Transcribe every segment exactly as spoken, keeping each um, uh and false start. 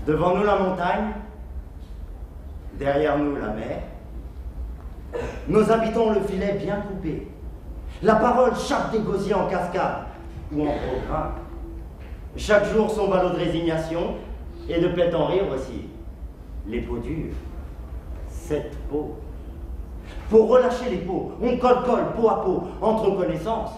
Devant nous la montagne, derrière nous la mer. Nos habitants ont le filet bien coupé. La parole chaque des gosiers en cascade ou en programme. Chaque jour son ballot de résignation et de pète en rire aussi. Les peaux dures, cette peau. Pour relâcher les peaux, on colle-colle, peau à peau, entre connaissances.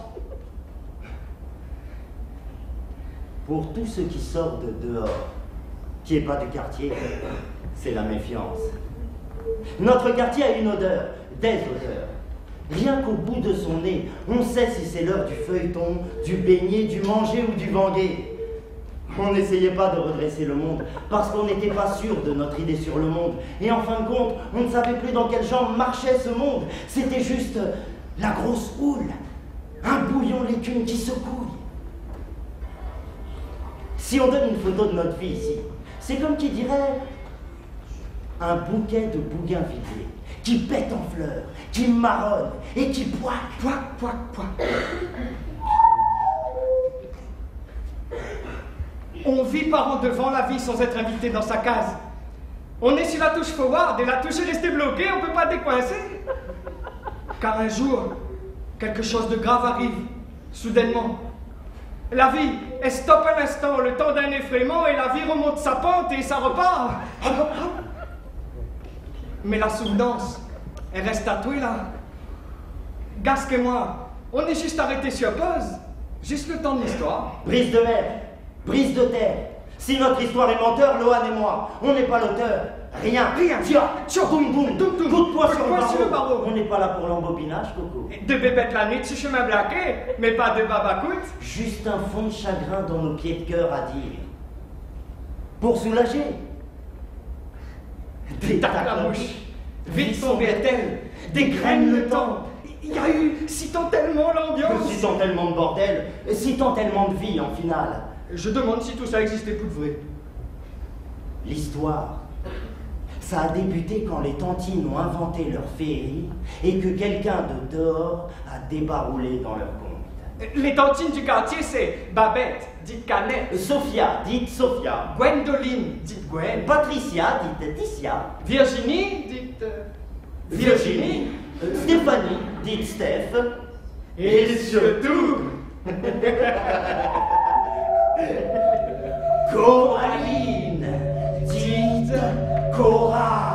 Pour tous ceux qui sortent de dehors, qui n'est pas du quartier, c'est la méfiance. Notre quartier a une odeur, des odeurs. Rien qu'au bout de son nez, on sait si c'est l'heure du feuilleton, du beignet, du manger ou du vanguer. On n'essayait pas de redresser le monde, parce qu'on n'était pas sûr de notre idée sur le monde. Et en fin de compte, on ne savait plus dans quelle jambe marchait ce monde. C'était juste la grosse houle, un bouillon l'écume qui secoue. Si on donne une photo de notre fille ici, c'est comme qui dirait un bouquet de bougainvilliers qui pète en fleurs, qui marronne et qui poique, poique, poique, poique. On vit par en devant la vie sans être invité dans sa case. On est sur la touche forward et la touche est restée bloquée, on ne peut pas décoincer. Car un jour, quelque chose de grave arrive, soudainement. La vie, elle stoppe un instant, le temps d'un effrayement, et la vie remonte sa pente et ça repart. Mais la souvenance, elle reste tatouée là. Gasque et moi, on est juste arrêtés sur pause, juste le temps de l'histoire. Brise de mer, brise de terre. Si notre histoire est menteur, Lohan et moi, on n'est pas l'auteur. Rien, rien. Tiens, tiens, boum, boum, Doum, doum. coup de poing Coup de sur, poing sur le le barreau. barreau. On n'est pas là pour l'embobinage, Coco. De bébête la nuit sur chemin blaqué, mais pas de babacoute. Juste un fond de chagrin dans nos pieds de cœur à dire. Pour soulager. Des Tac la mouche, vite son elle, dégraine le temps. Il y a eu si tant tellement l'ambiance. Si tant tellement de bordel, si tant tellement de vie en finale. Je demande si tout ça existait pour de vrai. L'histoire, ça a débuté quand les tantines ont inventé leur féerie et que quelqu'un de dehors a débaroulé dans leur conte. Les tantines du quartier, c'est Babette, dite Canette. Sophia, dite Sophia. Gwendoline, dite Gwen. Patricia, dite Ticia. Virginie, dite... euh, Virginie. Euh, Stéphanie, dite Steph. Et surtout... Coraline, dite Cora.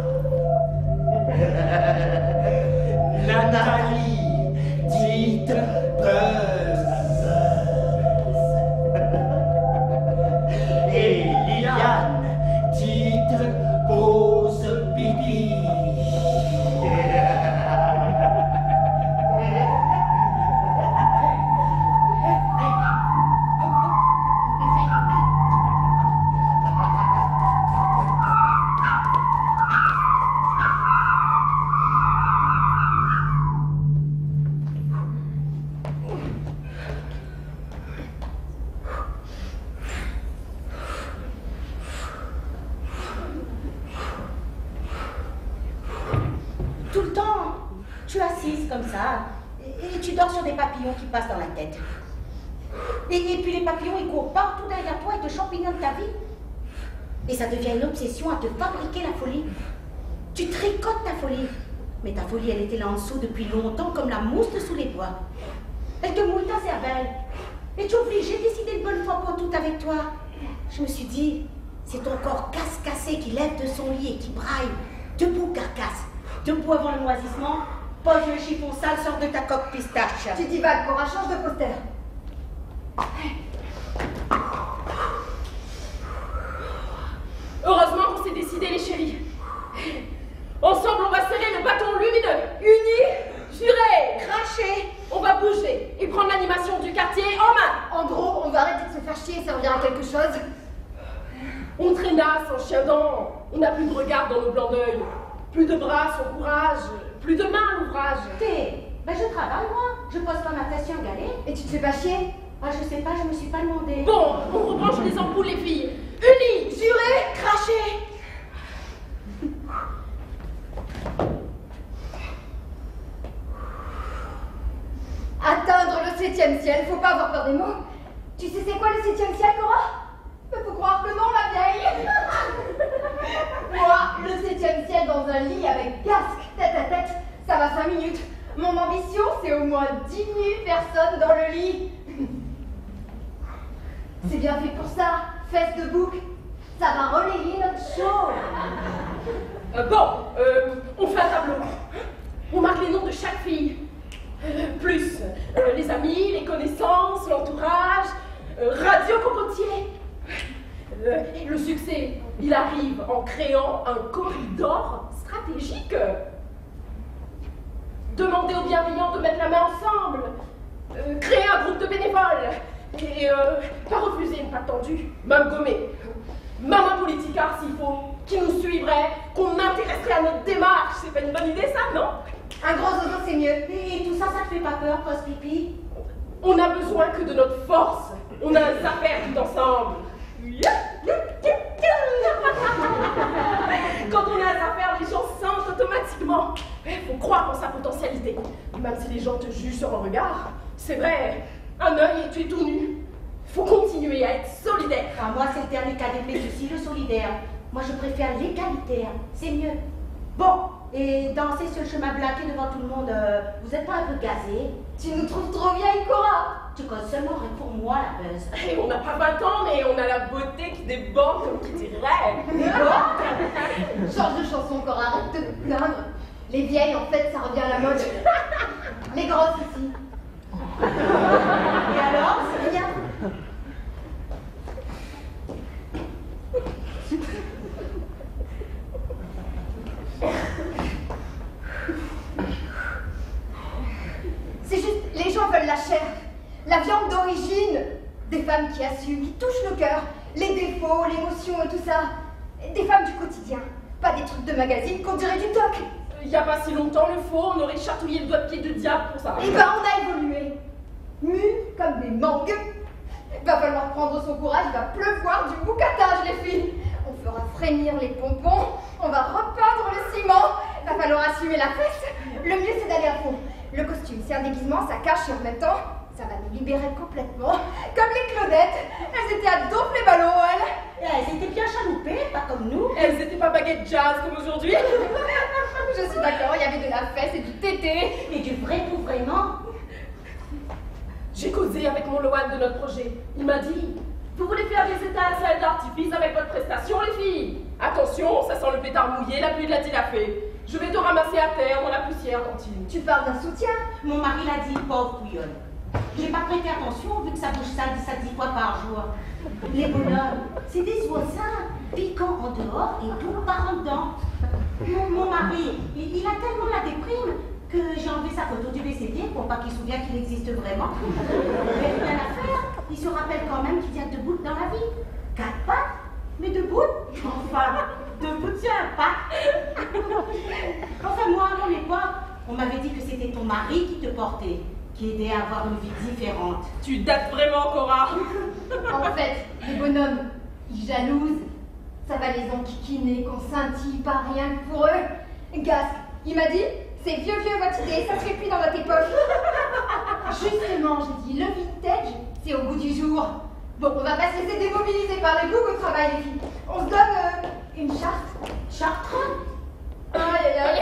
Nathalie, dite Buzz. Et Liliane, dite Pose Pipi. Tout le temps, tu es assise comme ça, et, et tu dors sur des papillons qui passent dans la tête. Et, et puis les papillons, ils courent partout derrière toi et te champignonnent ta vie. Et ça devient une obsession à te fabriquer la folie. Tu tricotes ta folie. Mais ta folie, elle était là en dessous depuis longtemps, comme la mousse dessous les doigts. Elle te moule ta cervelle. Et tu es obligé de décider de bonne fois pour tout avec toi. Je me suis dit, c'est ton corps casse-cassé qui lève de son lit et qui braille. Debout, carcasse. Debout avant le moisissement, poche le chiffon sale sort de ta coque pistache. Tu divagues, Cora, change de poster. Heureusement qu'on s'est décidé, les chéris. Ensemble, on va serrer le bâton lumineux. Unis, jurés, Cracher. on va bouger et prendre l'animation du quartier en main. En gros, on va arrêter de se faire chier et servir à quelque chose. On traînasse en chien dent. On n'a plus de regard dans nos blancs d'œil. Plus de bras sans courage. Plus de mains à l'ouvrage. T'es, ben je travaille moi. Je pose pas ma tasse sur un galet. Et tu te fais pas chier? Ah, je sais pas, je me suis pas demandé. Bon, on rebranche les ampoules, les filles. Unis, Juré, cracher. Atteindre le septième ciel, faut pas avoir peur des mots. Tu sais c'est quoi le septième ciel, Cora? Faut croire que non, la vieille. Moi, le septième ciel dans un lit avec casque, tête à tête, ça va cinq minutes. Mon ambition, c'est au moins dix mille personnes dans le lit. C'est bien fait pour ça, fesse de bouc. Ça va relayer notre show. Euh, bon, euh, on fait un tableau. On marque les noms de chaque fille. Euh, plus euh, les amis, les connaissances, l'entourage, euh, Radio Cocotier. Euh, le succès, il arrive en créant un corridor stratégique. Demander aux bienveillants de mettre la main ensemble. Euh, créer un groupe de bénévoles. Et euh, pas refuser une patte tendue, même gommer. Même un politicard s'il faut, qui nous suivrait, qu'on intéresserait à notre démarche. C'est pas une bonne idée ça, non? Un gros zozo, c'est mieux. Et tout ça, ça te fait pas peur, post-pipi? On a besoin que de notre force. On a des affaires tout ensemble. Quand on a des affaires, les gens sentent automatiquement. Il faut croire en sa potentialité. Même si les gens te jugent sur un regard, c'est vrai, un œil et tu es tout nu. Faut continuer à être solidaire. Ah, moi, c'est le dernier cas d'épée, je suis le solidaire. Moi, je préfère l'égalitaire. C'est mieux. Bon, et danser sur le chemin blaqué devant tout le monde, euh, vous êtes pas un peu gazé? Tu nous trouves trop vieille, Cora. Tu causes seulement rien pour moi, la buzz. Et on n'a pas vingt ans, mais on a la beauté qui déborde comme qui dirait. Change de chanson, Cora, arrête de te plaindre. Les vieilles, en fait, ça revient à la mode. Les grosses ici. Et alors, c'est bien. C'est juste, les gens veulent la chair, la viande d'origine, des femmes qui assument, qui touchent le cœur, les défauts, l'émotion et tout ça. Des femmes du quotidien, pas des trucs de magazine qu'on dirait du toc. Il n'y a pas si longtemps, le faux, on aurait chatouillé le doigt de pied de diable pour ça. Eh ben, on a évolué. Mus comme des mangues. Va falloir prendre son courage, il va pleuvoir du boucatage, les filles. On fera frémir les pompons, on va repeindre le ciment. Va falloir assumer la fesse. Le mieux, c'est d'aller à fond. Le costume, c'est un déguisement, ça cache et en même temps, ça va nous libérer complètement. Comme les Claudettes, elles étaient à dompter les ballons, elles. Et elles étaient bien chaloupées, pas comme nous. Elles étaient pas baguettes jazz comme aujourd'hui. Je suis d'accord, il y avait de la fesse et du tété. Et du vrai pour vraiment. J'ai causé avec mon Loan de notre projet. Il m'a dit, vous voulez faire des étincelles d'artifice avec votre prestation, les filles? Attention, ça sent le pétard mouillé, la pluie de la tilafée. Je vais te ramasser à terre dans la poussière, Tantine. Tu parles d'un soutien? Mon mari l'a dit, pauvre couillonne. J'ai pas prêté attention vu que ça bouge ça dix fois par jour. Les bonhommes, c'est des oisins, piquants en dehors et doux par en dedans. Mon, mon mari, il, il a tellement la déprime que j'ai enlevé sa photo du V C D pour pas qu'il se souvienne qu'il existe vraiment. Mais rien à faire, il se rappelle quand même qu'il tient debout dans la vie. Quatre pattes, mais debout. Enfin, debout tient un pas. Enfin, moi, à mon époque, on m'avait dit que c'était ton mari qui te portait, qui aidait à avoir une vie différente. Tu dates vraiment, Cora. En fait, les bonhommes, ils jalousent. Ça va les enquiquiner, qu'on scintille pas rien que pour eux. Gasque, il m'a dit, c'est vieux vieux votre idée, ça se fait plus dans votre époque. Justement, j'ai dit, le vintage, c'est au bout du jour. Bon, on va pas se laisser démobiliser par les goûts au travail, les filles. On se donne euh, une charte. Charte? Aïe aïe aïe.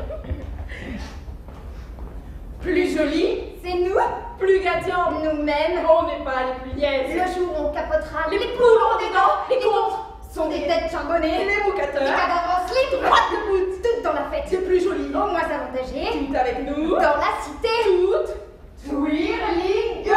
Plus jolie, C'est nous, plus gagnant. nous-mêmes. On n'est pas les plus niaises. Le jour où on capotera, Les les poules poules ont ont des des dents, dents, les les contres sont des têtes charbonnées. Les Les boucateurs. cadavres en slip, droite debout, toutes dans la fête. C'est plus joli. Au moins avantagées, Tout avec nous. dans la cité. Toutes. Twirlingueuse.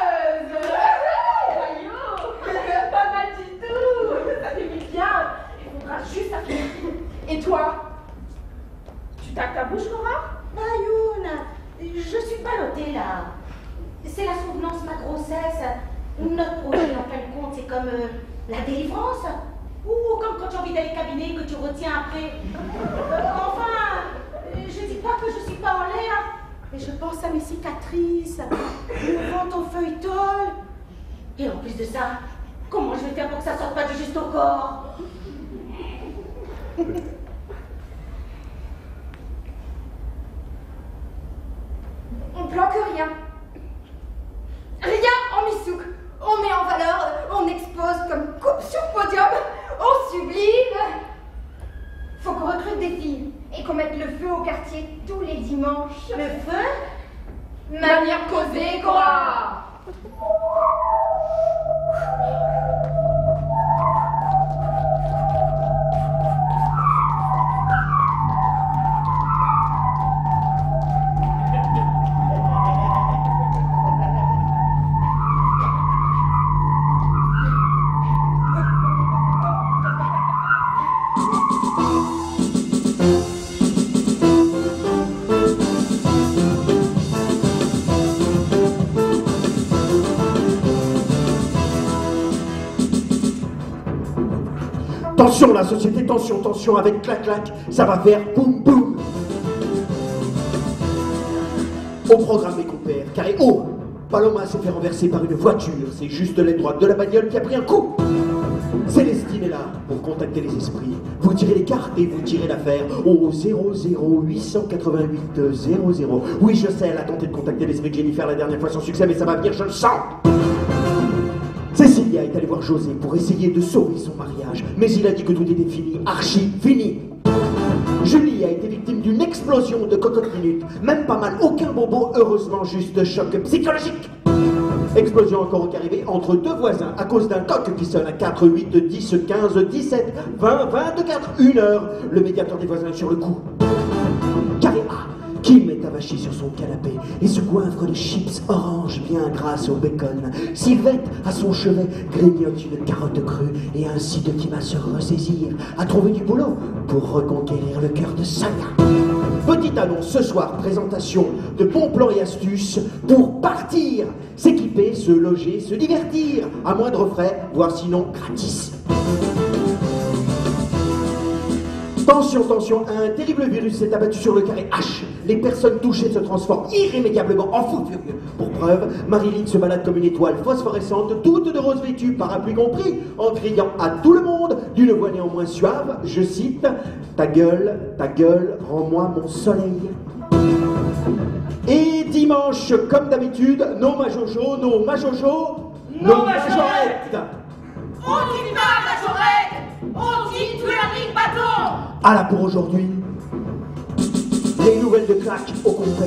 Voyons, pas mal du tout. Ça fait bien. Il faudra juste appuyer. Et toi, tu tapes ta bouche, Cora? Mayoun, je suis ballottée là. C'est la souvenance, ma grossesse. Notre projet, en fin de compte, c'est comme euh, la délivrance. Ou comme quand tu as envie d'aller cabinet que tu retiens après. Euh, enfin, euh, je dis pas que je suis pas en l'air, mais je pense à mes cicatrices, le ventre au feuilleton. Et en plus de ça, comment je vais faire pour que ça sorte pas du juste au corps? On planque rien. Rien en misouk. On met en valeur, on expose comme coupe sur podium, on sublime. et qu'on mette le feu au quartier tous les dimanches. Le feu? Manière causée, quoi. Tension la société, tension, tension, avec clac-clac, ça va faire boum boum. Au programme mes compères, carré haut, Paloma s'est fait renverser par une voiture, c'est juste l'aile droite de la bagnole qui a pris un coup. Célestine est là pour contacter les esprits. Vous tirez les cartes et vous tirez l'affaire au zéro zéro huit cent quatre-vingt-huit zéro zéro. Oui, je sais, elle a tenté de contacter l'esprit de Jennifer la dernière fois sans succès, mais ça va venir, je le sens. Cécilia est allée voir José pour essayer de sauver son mariage, mais il a dit que tout était fini, archi fini. Julie a été victime d'une explosion de cocotte minute, même pas mal, aucun bobo, heureusement juste choc psychologique. Explosion encore arrivée entre deux voisins à cause d'un coq qui sonne à quatre, huit, dix, quinze, dix-sept, vingt, vingt-quatre, une heure. Le médiateur des voisins est sur le coup. Carré A, Kim est avachie sur son canapé et se goinfre de chips orange bien grasses au bacon. Sylvette, à son chevet, grignote une carotte crue et incite Tim à se ressaisir, à trouver du boulot pour reconquérir le cœur de Sonia. Petite annonce ce soir, présentation de bons plans et astuces pour partir, s'équiper, se loger, se divertir, à moindre frais, voire sinon gratis. Tension, tension, un terrible virus s'est abattu sur le carré H. Les personnes touchées se transforment irrémédiablement en fous furieux. Pour preuve, Marilyn se balade comme une étoile phosphorescente, toute de rose vêtue, parapluie compris, en criant à tout le monde, d'une voix néanmoins suave, je cite, « Ta gueule, ta gueule, rends-moi mon soleil ». Et dimanche, comme d'habitude, nos majojo, nos majojo, nos majorettes. On dit pas majorette, on dit twirling bâton. Voilà pour aujourd'hui. Les nouvelles de claque au compère.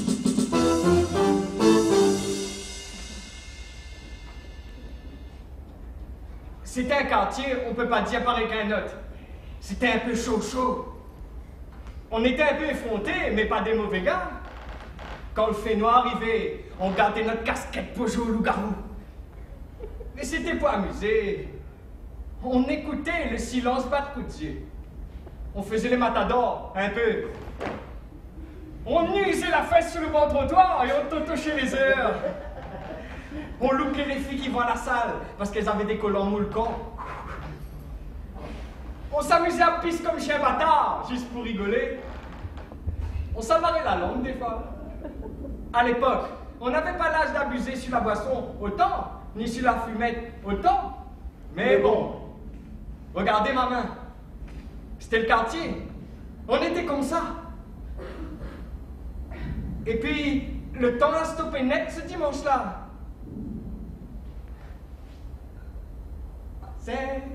C'était un quartier, on peut pas dire pareil qu'un autre. C'était un peu chaud chaud. On était un peu effrontés, mais pas des mauvais gars. Quand le fait noir arrivait, on gardait notre casquette pour jouer au loup-garou. Mais c'était pour amuser. On écoutait le silence battre coup de yeux. On faisait les matadors, un peu. On usait la fesse sur le bon trottoir et on totochait les heures. On lookait les filles qui vont à la salle parce qu'elles avaient des collants moulcans. On s'amusait à pisse comme chien bâtard, juste pour rigoler. On s'amarrait la langue des fois. À l'époque, on n'avait pas l'âge d'abuser sur la boisson autant, ni sur la fumette autant. Mais bon, regardez ma main. C'était le quartier. On était comme ça. Et puis, le temps a stoppé net ce dimanche-là. C'est...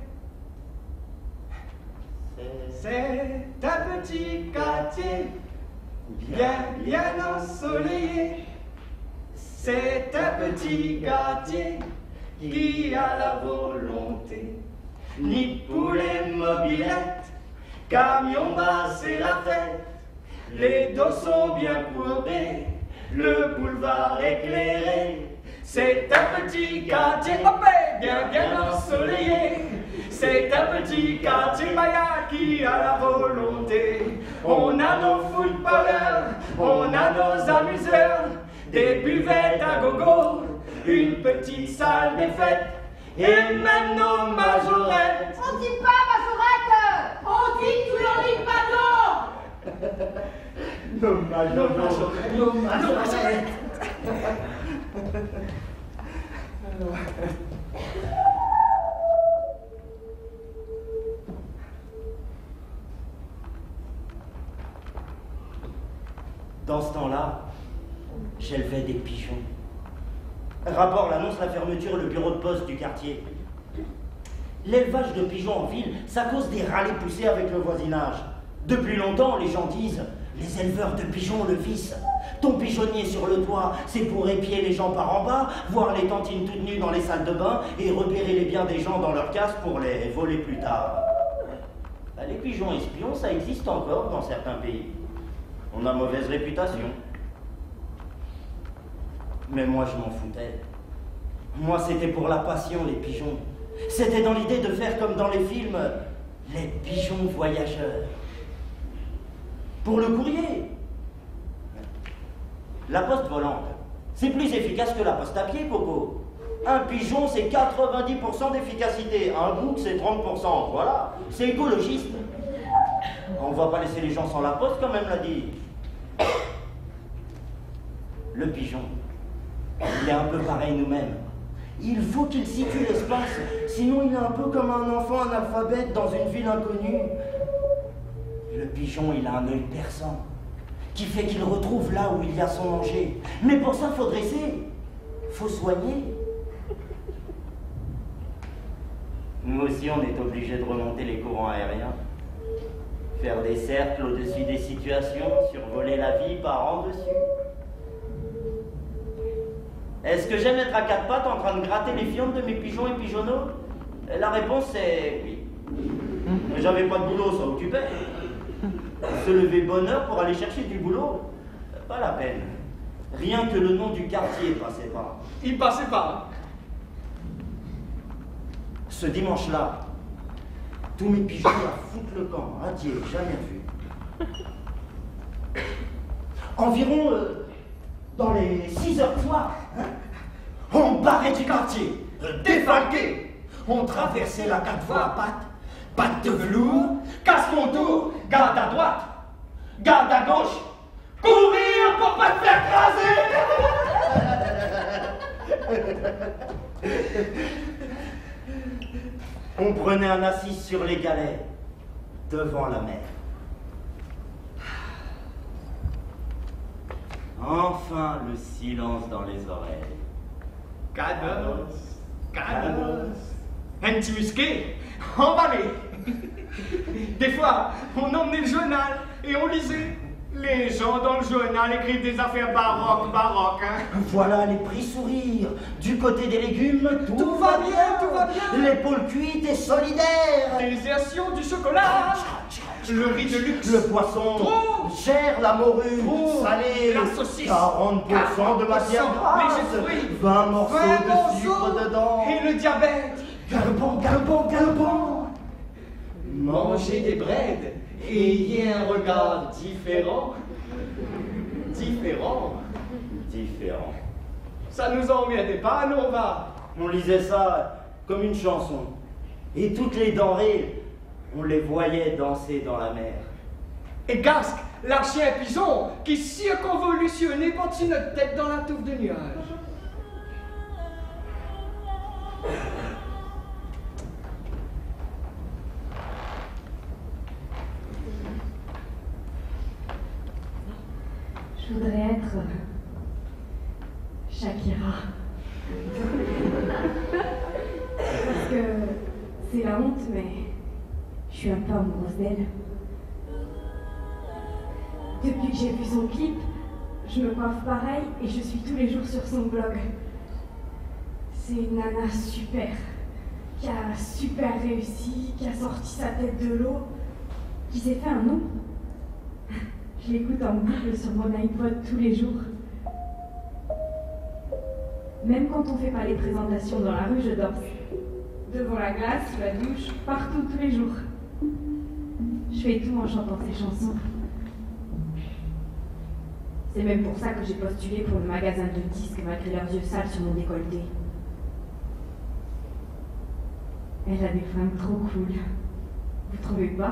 C'est un petit quartier, bien, bien ensoleillé. C'est un petit quartier qui a la volonté. Ni poulet mobilette, camion bas, c'est la fête. Les dos sont bien courbés, le boulevard éclairé. C'est un petit quartier, hop, bien, bien ensoleillé. C'est un petit quartier maya qui a la volonté. On a nos footballeurs, on a nos amuseurs, des buvettes à gogo, une petite salle des fêtes, et même nos majorettes. On dit pas majorette, On dit twirling bâton. Nos majorettes. Nos majorettes. Dans ce temps-là, j'élevais des pigeons. Rapport l'annonce la fermeture et le bureau de poste du quartier. L'élevage de pigeons en ville, ça cause des râlées poussées avec le voisinage. Depuis longtemps, les gens disent, les éleveurs de pigeons le vice. Ton pigeonnier sur le toit, c'est pour épier les gens par en bas, voir les tantines toutes nues dans les salles de bain et repérer les biens des gens dans leur casse pour les voler plus tard. Bah, les pigeons espions, ça existe encore dans certains pays. On a mauvaise réputation. Mais moi, je m'en foutais. Moi, c'était pour la passion, les pigeons. C'était dans l'idée de faire comme dans les films, les pigeons voyageurs. Pour le courrier. La poste volante, c'est plus efficace que la poste à pied, Coco. Un pigeon, c'est quatre-vingt-dix pour cent d'efficacité. Un bouc, c'est trente pour cent. Voilà, c'est écologiste. On va pas laisser les gens sans la poste, comme elle l'a dit. Le pigeon, il est un peu pareil nous-mêmes. Il faut qu'il situe l'espace, sinon il est un peu comme un enfant analphabète dans une ville inconnue. Le pigeon, il a un œil perçant, qui fait qu'il retrouve là où il y a son manger. Mais pour ça, faut dresser, faut soigner. Nous aussi, on est obligés de remonter les courants aériens, faire des cercles au-dessus des situations, survoler la vie par en dessus. Est-ce que j'aime être à quatre pattes en train de gratter les fientes de mes pigeons et pigeonneaux? La réponse est oui. Mais j'avais pas de boulot, ça occupait. Se lever bonne heure pour aller chercher du boulot, pas la peine. Rien que le nom du quartier passait pas. Il passait pas. Ce dimanche-là, tous mes pigeons à foutre le camp, adieu, jamais vu. Environ euh, dans les six heures soir, hein, on barrait du quartier, défalqué. On traversait la quatre voies à pattes, pattes de velours, casse mon tour, garde à droite, garde à gauche, courir pour pas te faire craser. On prenait un assis sur les galets, devant la mer. Enfin, le silence dans les oreilles. Canos, canos. Un petit musqué, emballé. Des fois, on emmenait le journal et on lisait. Les gens dans le journal écrivent des affaires baroques, baroques, hein. Voilà les prix sourires. Du côté des légumes, tout, Tout va bien, tout va bien. L'épaule cuite et solidaire. Désertion du chocolat, le riz de luxe, Le poisson, Trop. cher la morue, Trop. salé, La saucisse, quarante pour cent de matière quarante pour cent, grasse, léger fruit, vingt morceaux vingt de sucre morceaux, dedans. et le diabète. Galopant, galopant, galopant. Mangez des braides et ayez un regard différent. Différent. Différent. Ça nous emmerdait pas, nous on va. On lisait ça comme une chanson. Et toutes les denrées, on les voyait danser dans la mer. Et Gasque, l'archien pigeon, qui circonvolutionnait par-dessus notre tête dans la touffe de nuages. Je voudrais être Shakira. Parce que c'est la honte, mais je suis un peu amoureuse d'elle. Depuis que j'ai vu son clip, je me coiffe pareil et je suis tous les jours sur son blog. C'est une nana super, qui a super réussi, qui a sorti sa tête de l'eau, qui s'est fait un nom. Je l'écoute en boucle sur mon iPod tous les jours. Même quand on fait pas les présentations dans la rue, je danse. Devant la glace, sous la douche, partout, tous les jours. Je fais tout en chantant ses chansons. C'est même pour ça que j'ai postulé pour le magasin de disques malgré leurs yeux sales sur mon décolleté. Elle a des fringues trop cool. Vous trouvez pas?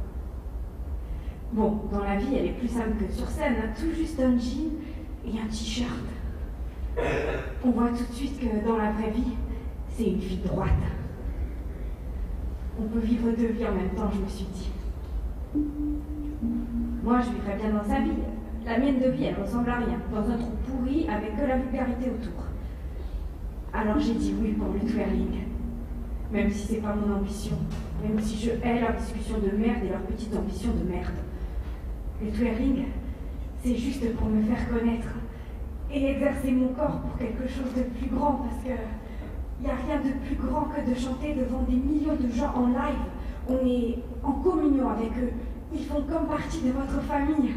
Bon, dans la vie, elle est plus simple que sur scène, hein. Tout juste un jean et un t-shirt. On voit tout de suite que dans la vraie vie, c'est une fille droite. On peut vivre deux vies en même temps, je me suis dit. Moi, je vivrais bien dans sa vie. La mienne de vie, elle ressemble à rien, dans un trou pourri avec que la vulgarité autour. Alors j'ai dit oui pour le twirling. Même si c'est pas mon ambition. Même si je hais leur discussion de merde et leur petite ambition de merde. Le twerking, c'est juste pour me faire connaître. Et exercer mon corps pour quelque chose de plus grand, parce que il n'y a rien de plus grand que de chanter devant des millions de gens en live. On est en communion avec eux. Ils font comme partie de votre famille.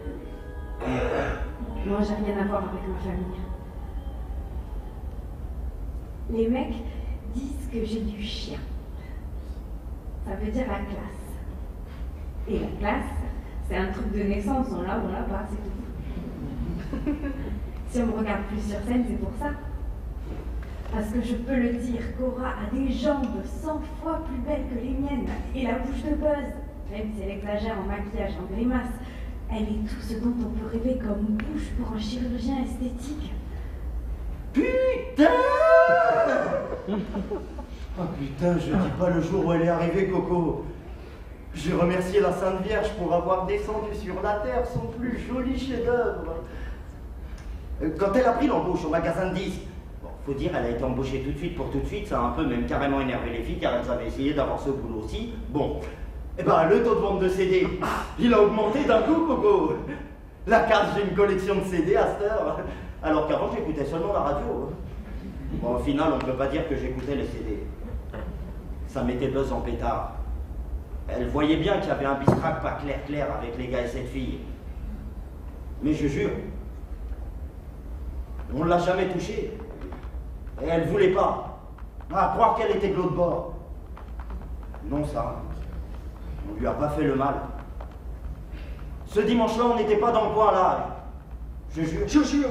Moi, j'ai rien à voir avec ma famille. Les mecs disent que j'ai du chien. Ça veut dire la classe. Et la classe, c'est un truc de naissance, on l'a ou on l'a pas, c'est tout. Si on me regarde plus sur scène, c'est pour ça. Parce que je peux le dire, Cora a des jambes cent fois plus belles que les miennes et la bouche de Buzz, même si elle exagère en maquillage, en grimace, elle est tout ce dont on peut rêver comme bouche pour un chirurgien esthétique. Putain! Oh putain, je dis pas le jour où elle est arrivée, Coco. J'ai remercié la Sainte Vierge pour avoir descendu sur la terre son plus joli chef-d'œuvre. Quand elle a pris l'embauche au magasin de disques, bon, faut dire, elle a été embauchée tout de suite pour tout de suite, ça a un peu même carrément énervé les filles car elles avaient essayé d'avoir ce boulot aussi. Bon, et ben le taux de vente de C D, il a augmenté d'un coup, Coco. La case, j'ai une collection de C D à cette heure, alors qu'avant j'écoutais seulement la radio. Bon, au final, on ne peut pas dire que j'écoutais les C D. Ça mettait Buzz en pétard. Elle voyait bien qu'il y avait un bistrac pas clair-clair avec les gars et cette fille. Mais je jure, on ne l'a jamais touchée. Et elle ne voulait pas. À croire qu'elle était de l'autre bord. Non, ça, on ne lui a pas fait le mal. Ce dimanche-là, on n'était pas dans le coin là. Je jure. Je jure.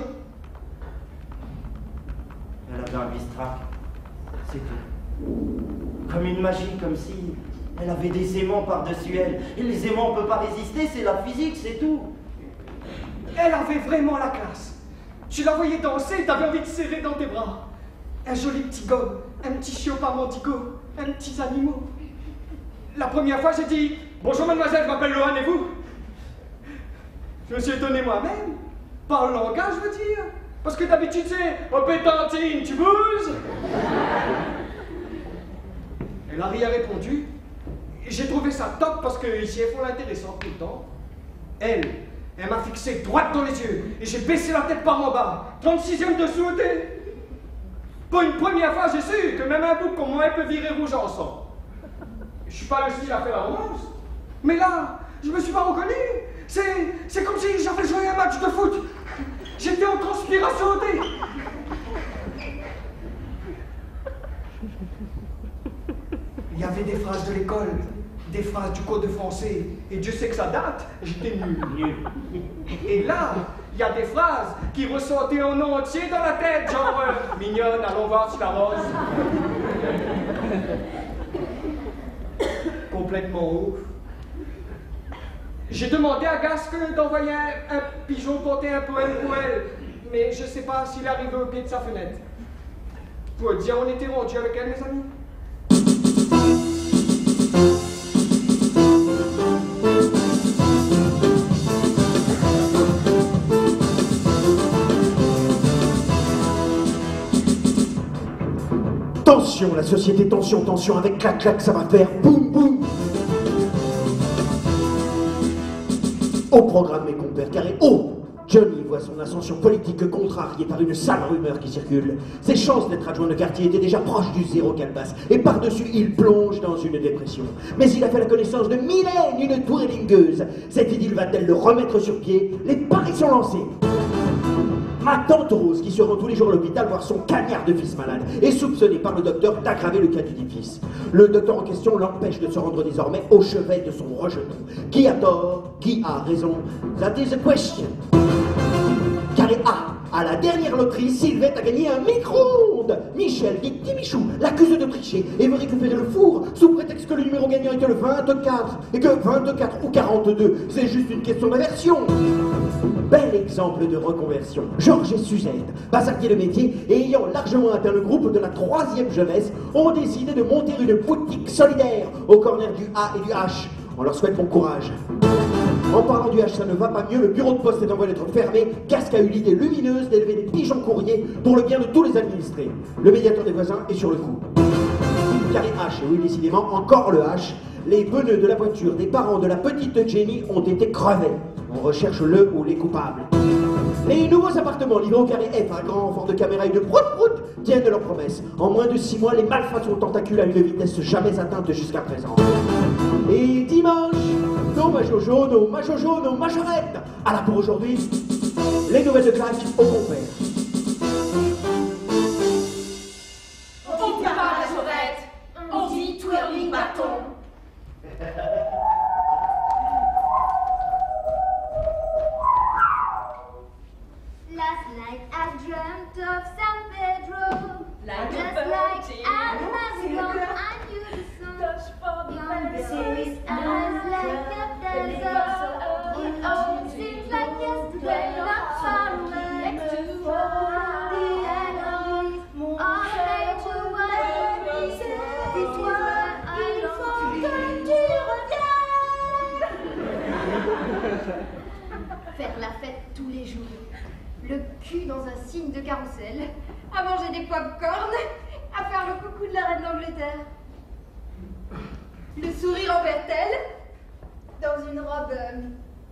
Elle avait un bistrac. C'est tout. Comme une magie, comme si elle avait des aimants par-dessus elle. Et les aimants, on ne peut pas résister, c'est la physique, c'est tout. Elle avait vraiment la classe. Tu la voyais danser, t'avais envie de serrer dans tes bras. Un joli petit gomme, un petit chiot par Montico, un petit animal. La première fois, j'ai dit « Bonjour mademoiselle, je m'appelle Lohan et vous ?» Je me suis étonné moi-même. Par le langage, je veux dire. Parce que d'habitude, c'est « Oh pétantine, tu bouges ?» Elle a rien répondu. J'ai trouvé ça top parce qu'ici, elles font l'intéressant tout le temps. Elle, elle m'a fixé droite dans les yeux et j'ai baissé la tête par en bas. trente-sixième de sauter. Pour une première fois, j'ai su que même un bouc comme moi, elle peut virer rouge en sang. Je suis pas le style à faire la romance. Mais là, je me suis pas reconnu. C'est, c'est comme si j'avais joué un match de foot. J'étais en transpiration au dé. Il y avait des phrases de l'école, des phrases du cours de français, et Dieu sait que ça date, j'étais nul. Nul. Et là, il y a des phrases qui ressentaient en entier dans la tête, genre euh, « Mignonne, allons voir si la rose ». Complètement ouf. J'ai demandé à Gasque d'envoyer un, un pigeon porter un poème pour elle, mais je sais pas s'il est arrivé au pied de sa fenêtre. Pour dire, on était rendu avec elle, mes amis. Tension, la société, tension, tension, avec clac, clac, ça va faire boum, boum. Au programme, mes compères, carré, oh, Johnny voit son ascension politique contrariée par une sale rumeur qui circule. Ses chances d'être adjoint de quartier étaient déjà proches du zéro calebasse, et par-dessus, il plonge dans une dépression. Mais il a fait la connaissance de Mylène, une twirlingueuse. Cette idylle va-t-elle le remettre sur pied? Les paris sont lancés. Ma tante Rose, qui se rend tous les jours à l'hôpital voir son cagnard de fils malade, est soupçonnée par le docteur d'aggraver le cas du fils. Le docteur en question l'empêche de se rendre désormais au chevet de son rejeton. Qui a tort? Qui a raison? That is a question. Carré A. À la dernière loterie, Sylvette a gagné un micro-ondes. Michel, dit petit Michou, l'accuse de tricher et veut récupérer le four sous prétexte que le numéro gagnant était le vingt-quatre et que vingt-quatre ou quarante-deux, c'est juste une question d'inversion. Bel exemple de reconversion. Georges et Suzette, bazardiers de métier et ayant largement atteint le groupe de la troisième jeunesse, ont décidé de monter une boutique solidaire au corner du A et du H. On leur souhaite bon courage. En parlant du H, ça ne va pas mieux, le bureau de poste est en voie d'être fermé. Gasque a eu l'idée lumineuse d'élever des pigeons courriers pour le bien de tous les administrés. Le médiateur des voisins est sur le coup. Carré H, et oui, décidément, encore le H, les pneus de la voiture des parents de la petite Jenny ont été crevés. On recherche le ou les coupables. Les nouveaux appartements livrés au Carré F, un grand enfant de caméra et de prout-prout, tiennent leurs promesses. En moins de six mois, les malfrats sont tentacules à une vitesse jamais atteinte jusqu'à présent. Et dimanche, nos majojo, nos majojo, nos majorettes. Alors pour aujourd'hui, les nouvelles de claque au compère. On dit pas majorette, on dit twirling bâton. Last night I dreamt of San Pedro. Like Just a like virgin. I was young, I knew the song. Touch for the Beyond the fairies, seas, I was like a desert. It all seems like yesterday, not far away. The enemies are made to worry. This world, il faut que tu reviennes. Faire la fête tous les jours. Le cul dans un signe de carrousel, à manger des pop-corn, à faire le coucou de la reine d'Angleterre. Le sourire en bertelle, dans une robe euh,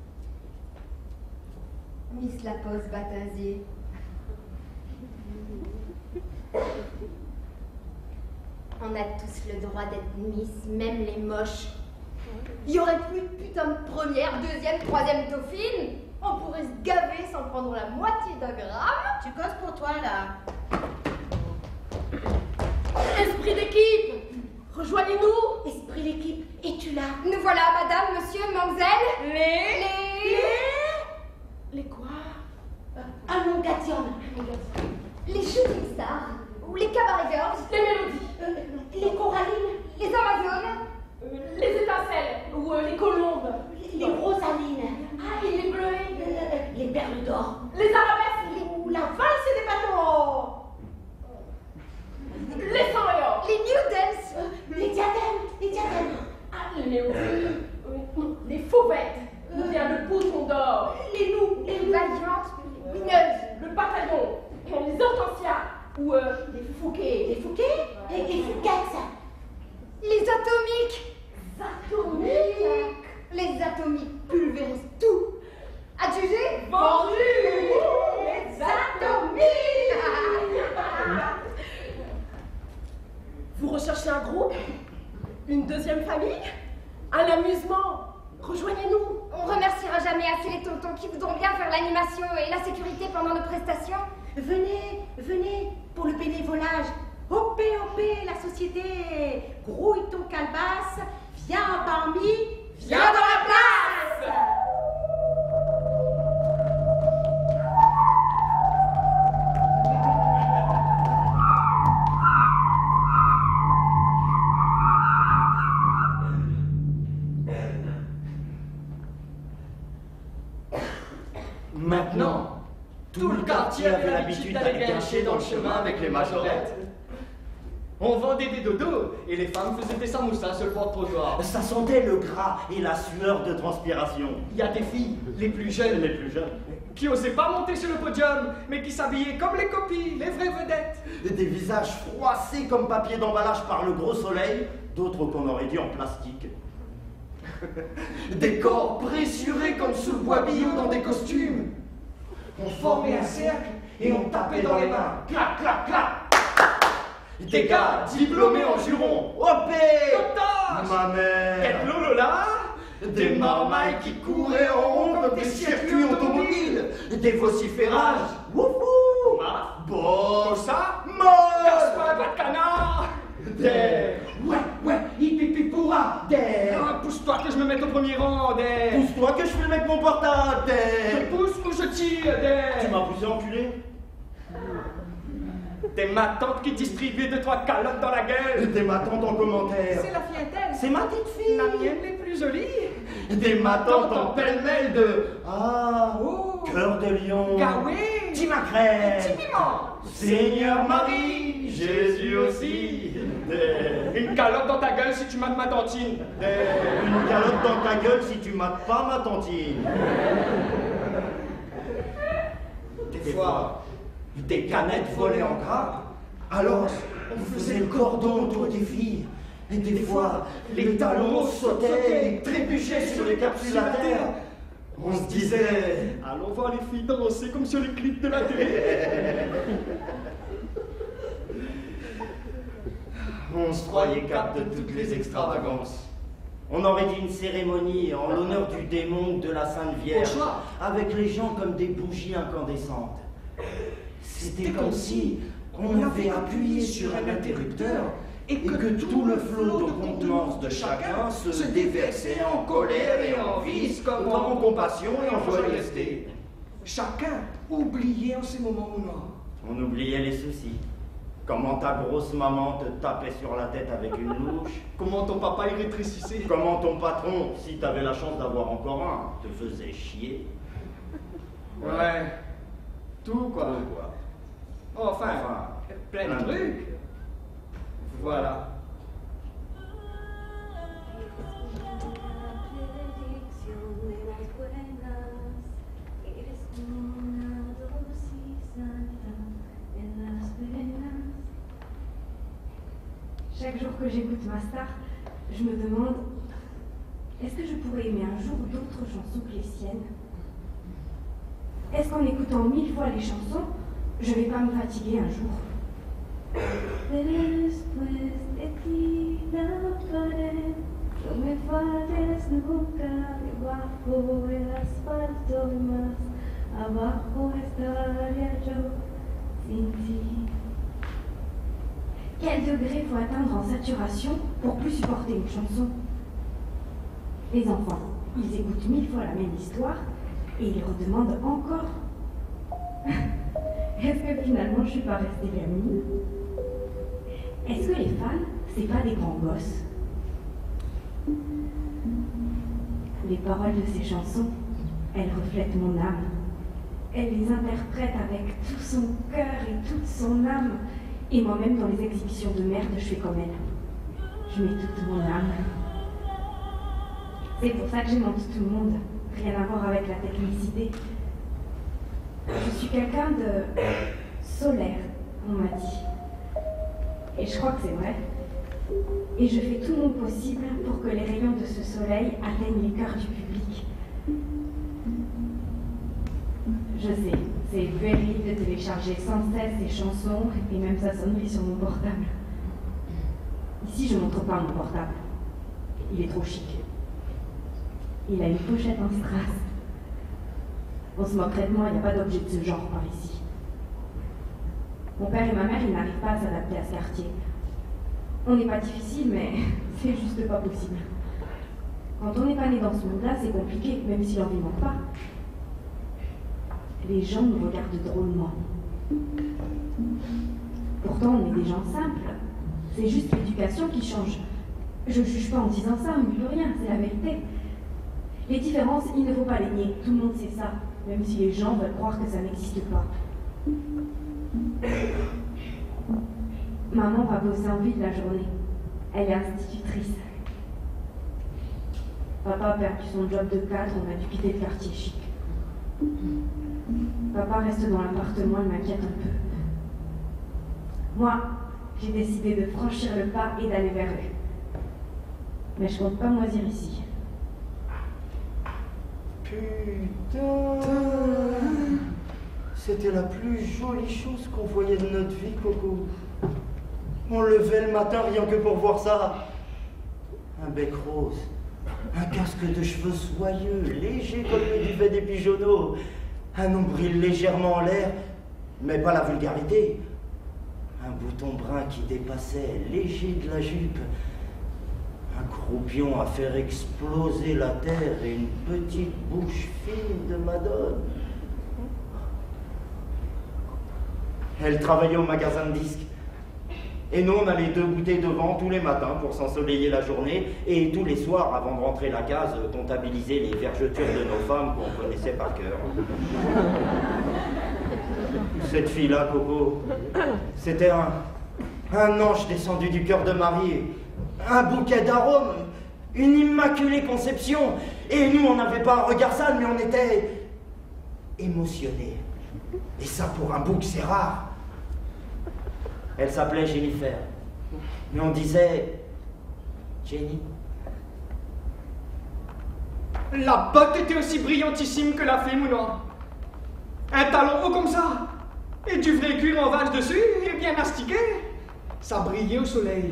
Miss Laposte Batazier. On a tous le droit d'être Miss, même les moches. Il y aurait plus de putain de première, deuxième, troisième dauphine. On pourrait se gaver sans prendre la moitié d'un gramme. Tu causes pour toi, là. Esprit d'équipe, rejoignez-nous. Esprit l'équipe, es-tu là? Nous voilà, madame, monsieur, mademoiselle. Les... Les... Les quoi? Allons, Gation. Les shooting stars. Ou les cabaret girls. Les mélodies. Euh, les corallines, Les amazones. Euh, les étincelles. Ou euh, les colombes. les rosalines, Ah, et les bleuets. euh, les perles d'or, Les arabesques. ou la valse des bateaux, Les sang et or. Les new dance. euh, les diadèmes, les diadèmes, Ah, les euh, les fauvettes. Ou bien le bouton d'or. les loups, les Les loups, vaillantes mineuses. Le bataillon. Les hortensias. Ou euh, les fouquets. les fouquets, les, les fouquettes, Les atomiques. Atomiques. Les atomiques pulvérisent tout. Adjugé. Vendu. Les atomiques. Vous recherchez un groupe? Une deuxième famille? Un amusement? Rejoignez-nous. On remerciera jamais assez les tontons qui voudront bien faire l'animation et la sécurité pendant nos prestations. venez, venez pour le bénévolage. Hopé, hopé, la société, grouille ton calebasse, viens parmi, viens dans la place. Maintenant, tout le quartier avait l'habitude d'aller gâcher dans le chemin avec les majorettes. On vendait des dodos et les femmes faisaient des samoussas sur le porte-trottoir. Ça sentait le gras et la sueur de transpiration. Il y a des filles, les plus jeunes, Les plus jeunes. qui osaient pas monter sur le podium, mais qui s'habillaient comme les copies, les vraies vedettes. Des visages froissés comme papier d'emballage par le gros soleil, d'autres qu'on aurait dit en plastique. Des corps pressurés comme sous le bois billot dans des costumes. On formait un cercle et on tapait dans les mains. Clac, clac, clac. Des gars diplômés en juron. Hopé! Totage! Ma mère! Et Lolola! Des marmailles qui couraient en rond comme des circuits automobiles. Des vociférages. Wouhou! Ma, Bon, ça, mort! casse-toi, pas de canard! Des... Ouais, ouais, hippie pourra. Des... Ah, pousse-toi que je me mette au premier rang, des... Pousse-toi que je filme avec mon portable. Je Des... pousse ou je tire, des... Tu m'as poussé enculé? T'es ma tante qui distribue de trois calottes dans la gueule. Des matantes en commentaire. C'est la fientelle. C'est ma petite fille. La mienne les plus jolies. Des matantes en pêle-mêle de... Ah, Oh. cœur de lion. Gawé. Timacrène. Timiment. Seigneur Marie, Jésus aussi. Des... Une calotte dans ta gueule si tu mates ma tantine. Des... Une calotte dans ta gueule si tu mates pas ma tantine. Des fois, des canettes volées en gras. Alors, On faisait le cordon autour des filles. Et des fois, les talons sautaient et trébuchaient sur les capsulataires. On se disait, allons voir les filles danser comme sur les clips de la télé. On se croyait cap de toutes les extravagances. On aurait dit une cérémonie en l'honneur du démon ou de la Sainte Vierge, avec les gens comme des bougies incandescentes. C'était comme si on avait appuyé sur un interrupteur et que tout le flot de contenance de chacun se déversait en colère et en vice, comme en compassion et en joyeuseté. Chacun oubliait en ces moments noirs. On oubliait les soucis. Comment ta grosse maman te tapait sur la tête avec une louche. Comment ton papa y rétrécissait. Comment ton patron, si t'avais la chance d'avoir encore un, te faisait chier. Ouais. Tout quoi. Tout, quoi. Enfin, Enfin, plein de plein de trucs. Voilà. Chaque jour que j'écoute ma star, je me demande, est-ce que je pourrais aimer un jour d'autres chansons que les siennes? Est-ce qu'en écoutant mille fois les chansons, je vais pas me fatiguer un jour? Después de ti naufragaré, no me falles nunca debajo del asfalto y más abajo estaría yo sin ti. Quel degré faut atteindre en saturation pour plus supporter une chanson? Les enfants, ils écoutent mille fois la même histoire et ils redemandent encore. Est-ce que finalement je suis pas restée gamine? Est-ce que les fans, c'est pas des grands gosses? Les paroles de ces chansons, elles reflètent mon âme. Elle les interprète avec tout son cœur et toute son âme. Et moi-même, dans les exhibitions de merde, je fais comme elle. Je mets toute mon âme. C'est pour ça que j'aimante tout le monde. Rien à voir avec la technicité. Je suis quelqu'un de solaire, on m'a dit. Et je crois que c'est vrai. Et je fais tout mon possible pour que les rayons de ce soleil atteignent les cœurs du public. Je sais, c'est puéril de télécharger sans cesse ces chansons et même sa sonnerie sur mon portable. Ici, je ne montre pas mon portable. Il est trop chic. Il a une pochette en strass. On se moquerait de moi, il n'y a pas d'objet de ce genre par ici. Mon père et ma mère, ils n'arrivent pas à s'adapter à ce quartier. On n'est pas difficile, mais c'est juste pas possible. Quand on n'est pas né dans ce monde-là, c'est compliqué, même si l'envie ne manque pas. Les gens nous regardent drôlement. Pourtant, on est des gens simples. C'est juste l'éducation qui change. Je ne juge pas en disant ça, on ne peut rien, c'est la vérité. Les différences, il ne faut pas les nier, tout le monde sait ça, même si les gens veulent croire que ça n'existe pas. Maman va bosser en ville la journée. Elle est institutrice. Papa a perdu son job de cadre, on a dû quitter le quartier chic. Papa reste dans l'appartement, il m'inquiète un peu. Moi, j'ai décidé de franchir le pas et d'aller vers eux. Mais je compte pas moisir ici. Putain, c'était la plus jolie chose qu'on voyait de notre vie, Coco. On levait le matin rien que pour voir ça. Un bec rose, un casque de cheveux soyeux, léger comme le duvet des pigeonneaux, un nombril légèrement en l'air, mais pas la vulgarité. Un bouton brun qui dépassait, léger de la jupe. Un croupion à faire exploser la terre et une petite bouche fine de madone. Elle travaillait au magasin de disques. Et nous, on allait deux bouteilles devant tous les matins pour s'ensoleiller la journée et tous les soirs, avant de rentrer la case, comptabiliser les vergetures de nos femmes qu'on connaissait par cœur. Cette fille-là, Coco, c'était un, un ange descendu du cœur de Marie, un bouquet d'arômes, une immaculée conception. Et nous, on n'avait pas un regard sale, mais on était émotionnés. Et ça, pour un bouc, c'est rare. Elle s'appelait Jennifer. Mais on disait Jenny. La botte était aussi brillantissime que la fée, mon nom. Un talon haut comme ça, et du vrai cuir en vache dessus, et bien astiqué. Ça brillait au soleil.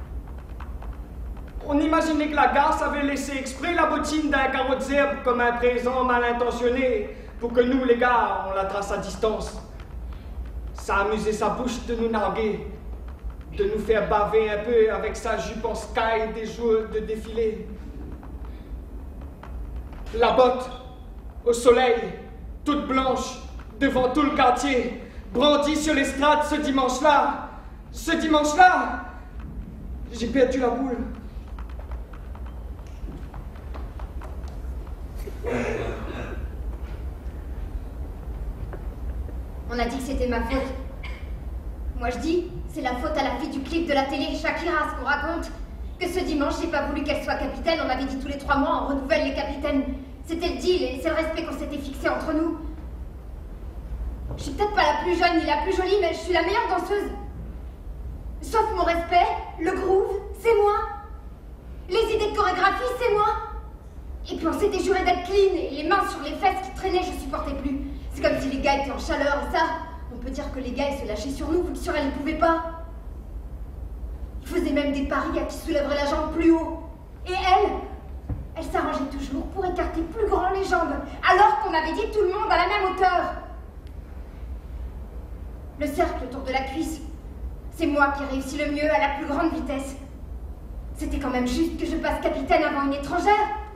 On imaginait que la garce avait laissé exprès la bottine d'un carreau de zèbre comme un présent mal intentionné pour que nous, les gars, on la trace à distance. Ça amusait sa bouche de nous narguer, de nous faire baver un peu avec sa jupe en sky des jours de défilé. La botte, au soleil, toute blanche, devant tout le quartier, brandie sur l'estrade ce dimanche-là. Ce dimanche-là, j'ai perdu la boule. On a dit que c'était ma faute. Moi je dis, c'est la faute à la fille du clip de la télé, Shakira, ce qu'on raconte. Que ce dimanche, j'ai pas voulu qu'elle soit capitaine. On avait dit tous les trois mois, on renouvelle les capitaines. C'était le deal et c'est le respect qu'on s'était fixé entre nous. Je suis peut-être pas la plus jeune ni la plus jolie, mais je suis la meilleure danseuse. Sauf mon respect, le groove, c'est moi. Les idées de chorégraphie, c'est moi. Et puis on s'était juré d'être clean et les mains sur les fesses qui traînaient, je supportais plus. C'est comme si les gars étaient en chaleur et ça, on peut dire que les gars ils se lâchaient sur nous, vu que sur elle ils pouvaient pas. Ils faisaient même des paris à qui soulèverait la jambe plus haut. Et elle, elle s'arrangeait toujours pour écarter plus grand les jambes, alors qu'on avait dit tout le monde à la même hauteur. Le cercle autour de la cuisse, c'est moi qui ai réussi le mieux à la plus grande vitesse. C'était quand même juste que je passe capitaine avant une étrangère.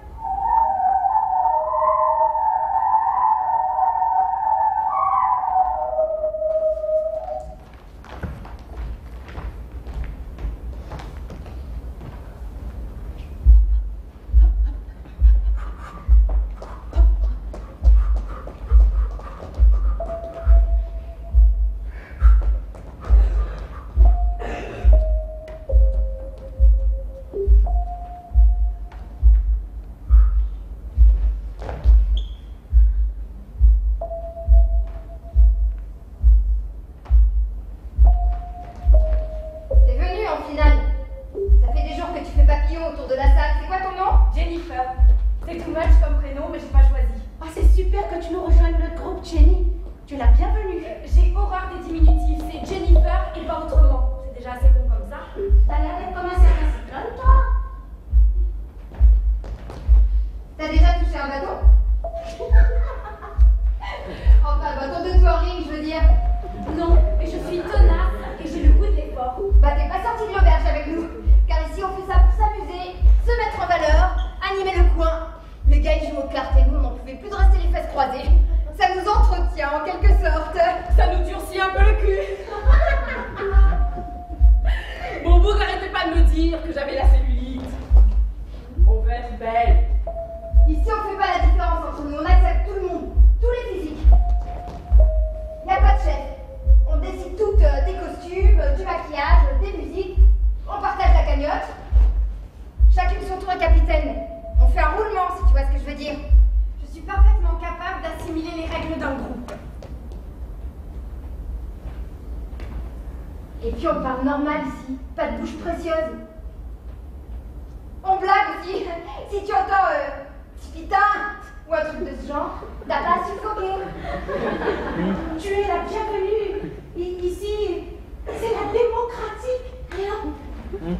Et puis on parle normal ici, pas de bouche précieuse. On blague aussi. Si tu entends euh, petit pitin ou un truc de ce genre, t'as pas à suffoquer. Tu es la bienvenue. I- ici, c'est la démocratie. Rien.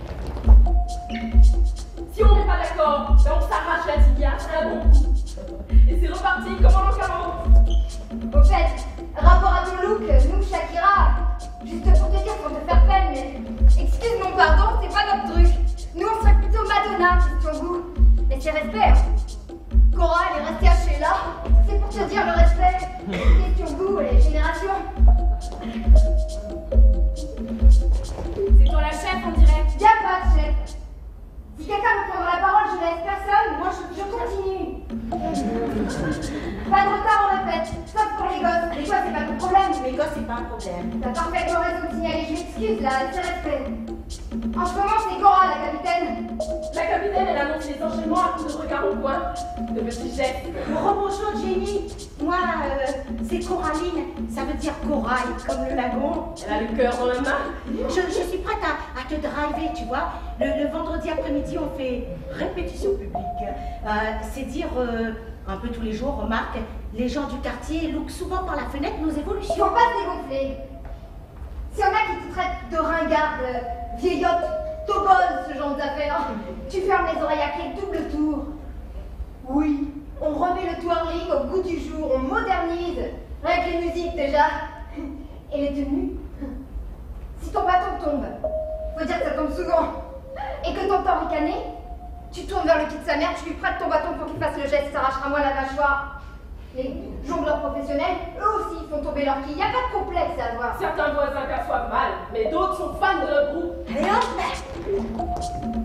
Si on n'est pas d'accord, ben on s'arrache la tibia un bon coup. Et c'est reparti comme en l'an quarante. Au fait, rapport à ton look, nous, Shakira, juste pour te dire, pour te faire peine, mais excuse mon pardon, c'est pas notre truc. Nous, on serait plutôt Madonna, question goût. Mais c'est respect. Hein. Cora, elle est restée hachée là. C'est pour te dire le respect. Question goût et génération. C'est toi la chef, on dirait. Y'a pas de chef. Si quelqu'un veut prendre la parole, je laisse personne. Moi, je, je continue. Pas de retard, on répète. Sauf pour les gosses. Les gosses, c'est pas ton problème. Les gosses, c'est pas un problème. T'as parfaitement raison de signaler. Je m'excuse là, c'est respect. En ce moment, c'est Cora, la capitaine. La capitaine, elle annonce les enchaînements à coups de regard au coin, de petits gestes. Rebonjour Jenny. Moi, euh, c'est Coraline. Ça veut dire corail, comme le lagon. Elle a le cœur dans la main. Je, je suis prête à, à te driver, tu vois. Le, le vendredi après-midi, on fait répétition publique. Euh, c'est dire euh, un peu tous les jours, remarque, les gens du quartier lookent souvent par la fenêtre nos évolutions. Faut pas se dégonfler. S'il y en a qui te traitent de ringarde, euh, vieillotte, tobole, ce genre d'affaires, tu fermes les oreilles à clé double tour. Oui, on remet le twirling au goût du jour, on modernise, avec les musiques déjà, et les tenues. Si ton bâton tombe, faut dire que ça tombe souvent, et que t'entends ricaner, tu tournes vers le kit de sa mère, tu lui prêtes ton bâton pour qu'il fasse le geste, s'arrachera moins la mâchoire. Les jongleurs professionnels, eux aussi, font tomber leur quille. Il n'y a pas de complexe à avoir. Certains voisins perçoivent mal, mais d'autres sont fans de notre groupe. Allez hop!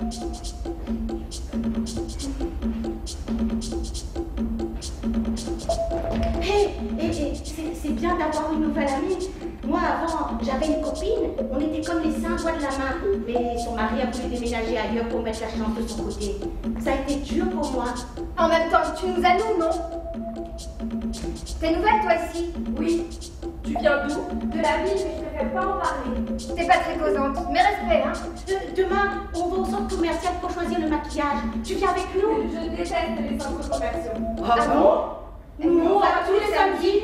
Hé, hey, hey, c'est c'est bien d'avoir une nouvelle amie. Moi, avant, j'avais une copine, on était comme les cinq doigts de la main. Mais son mari a voulu déménager ailleurs pour mettre la chance de son côté. Ça a été dur pour moi. En même temps, tu nous as nous, non? T'es nouvelle, toi aussi? Oui. Tu viens d'où? De la ville, mais je préfère pas en parler. T'es pas très causante, mais respect, hein? De- demain, on va au centre commercial pour choisir le maquillage. Tu viens avec nous? Je déteste les centres commerciaux. Ah bon? Nous, on va tous les samedis.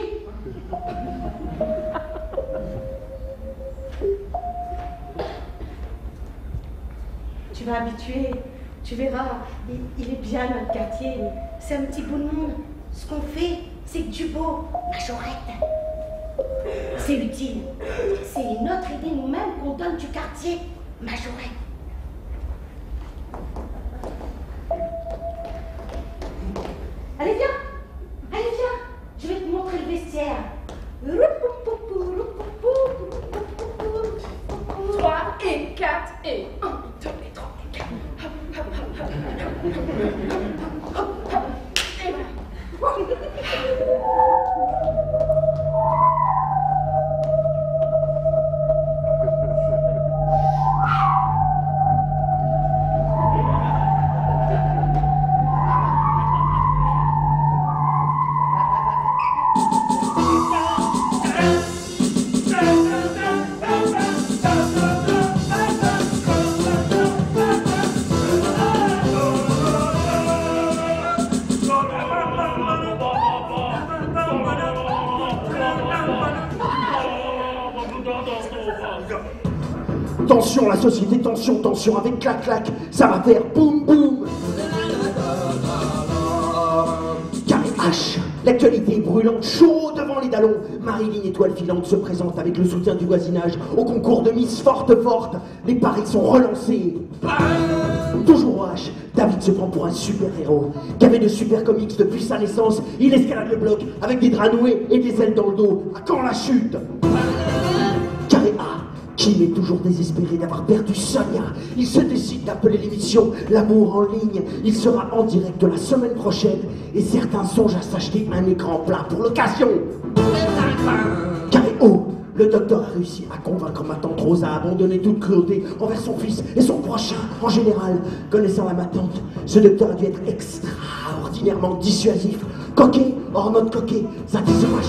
Tu vas habituer, tu verras, il, il est bien notre quartier, c'est un petit bout de monde. Ce qu'on fait, c'est que du beau, majorette. C'est utile. C'est notre idée nous-mêmes qu'on donne du quartier, majorette. Allez, viens. Allez, viens. Je vais te montrer le vestiaire. trois et quatre et un, deux et trois et quatre. Hop, hop, hop, hop, hop, hop, hop. Et voilà. Tension, la société, tension, tension, avec clac, clac, ça va faire boum, boum. Carré H, l'actualité brûlante, chaud devant les dallons. Marilyn, étoile filante, se présente avec le soutien du voisinage au concours de Miss Forte Forte. Les paris sont relancés. Toujours au H, David se prend pour un super-héros. Gavé de super comics depuis sa naissance, il escalade le bloc avec des draps noués et des ailes dans le dos. À quand la chute? Carré A, Kim est toujours désespéré d'avoir perdu Sonia. Il se décide d'appeler l'émission L'amour en ligne. Il sera en direct la semaine prochaine et certains songent à s'acheter un écran plat pour l'occasion. Carré O, le docteur a réussi à convaincre ma tante Rosa à abandonner toute cruauté envers son fils et son prochain. En général, connaissant la ma tante, ce docteur a dû être extraordinairement dissuasif. Coquet, hors note coquet, ça désommage.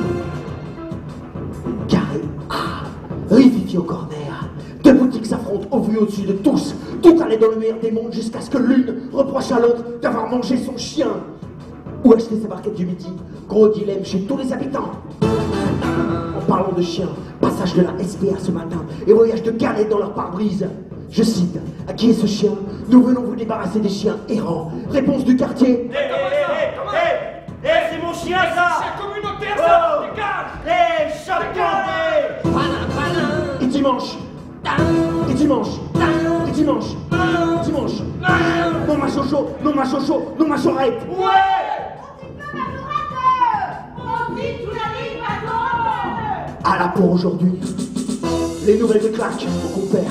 Carré A, Rivivi au corner. Deux boutiques s'affrontent au vu au-dessus de tous. Tout allait dans le meilleur des mondes jusqu'à ce que l'une reproche à l'autre d'avoir mangé son chien. Où acheter ses barquettes du midi? Gros dilemme chez tous les habitants. En parlant de chiens, passage de la S P A ce matin et voyage de galettes dans leur pare-brise. Je cite, à qui est ce chien? Nous venons vous débarrasser des chiens errants. Réponse du quartier. Hé, hé, hé, hé, hé, c'est mon chien ça! C'est communautaire ça! Oh. Dégage! Hé, champion! Et dimanche. Et dimanche. Et dimanche. Dimanche. Non ma Jojo, non ma Jojo, non ma Jorette. Ouais! À la pour aujourd'hui. Les nouvelles de claque, mon compère.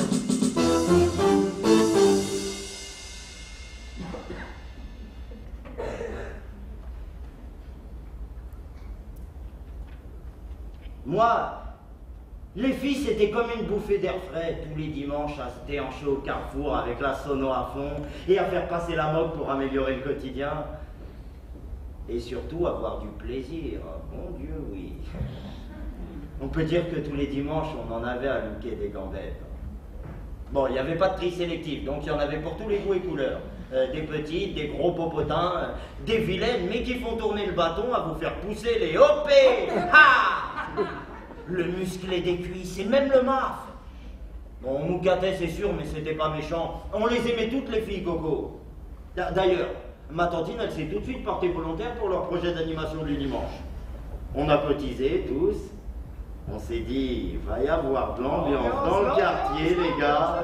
Moi, Les filles, c'était comme une bouffée d'air frais tous les dimanches à se déhancher au carrefour avec la sono à fond et à faire passer la moque pour améliorer le quotidien. Et surtout avoir du plaisir. Mon Dieu, oui. On peut dire que tous les dimanches, on en avait à looker des gambettes. Bon, il n'y avait pas de tri sélectif, donc il y en avait pour tous les goûts et couleurs. Euh, des petites, des gros popotins, euh, des vilaines, mais qui font tourner le bâton à vous faire pousser les hopés. Ha! Le musclé des cuisses et même le maf. Bon, on nous gâtait, c'est sûr, mais c'était pas méchant. On les aimait toutes, les filles, Coco. D'ailleurs, ma tantine, elle s'est tout de suite portée volontaire pour leur projet d'animation du dimanche. On a cotisé tous. On s'est dit, il va y avoir de l'ambiance dans le quartier, les gars.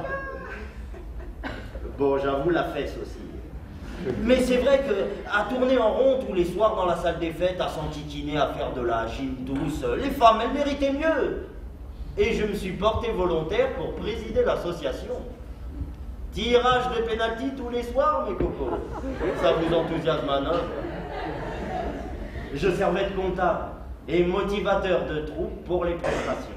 Bon, j'avoue, la fesse aussi. Mais c'est vrai que à tourner en rond tous les soirs dans la salle des fêtes, à s'enquiquiner, à faire de la gym douce, les femmes, elles méritaient mieux. Et je me suis porté volontaire pour présider l'association. Tirage de pénalty tous les soirs, mes cocos. Ça vous enthousiasme un homme. Je servais de comptable et motivateur de troupe pour les prestations.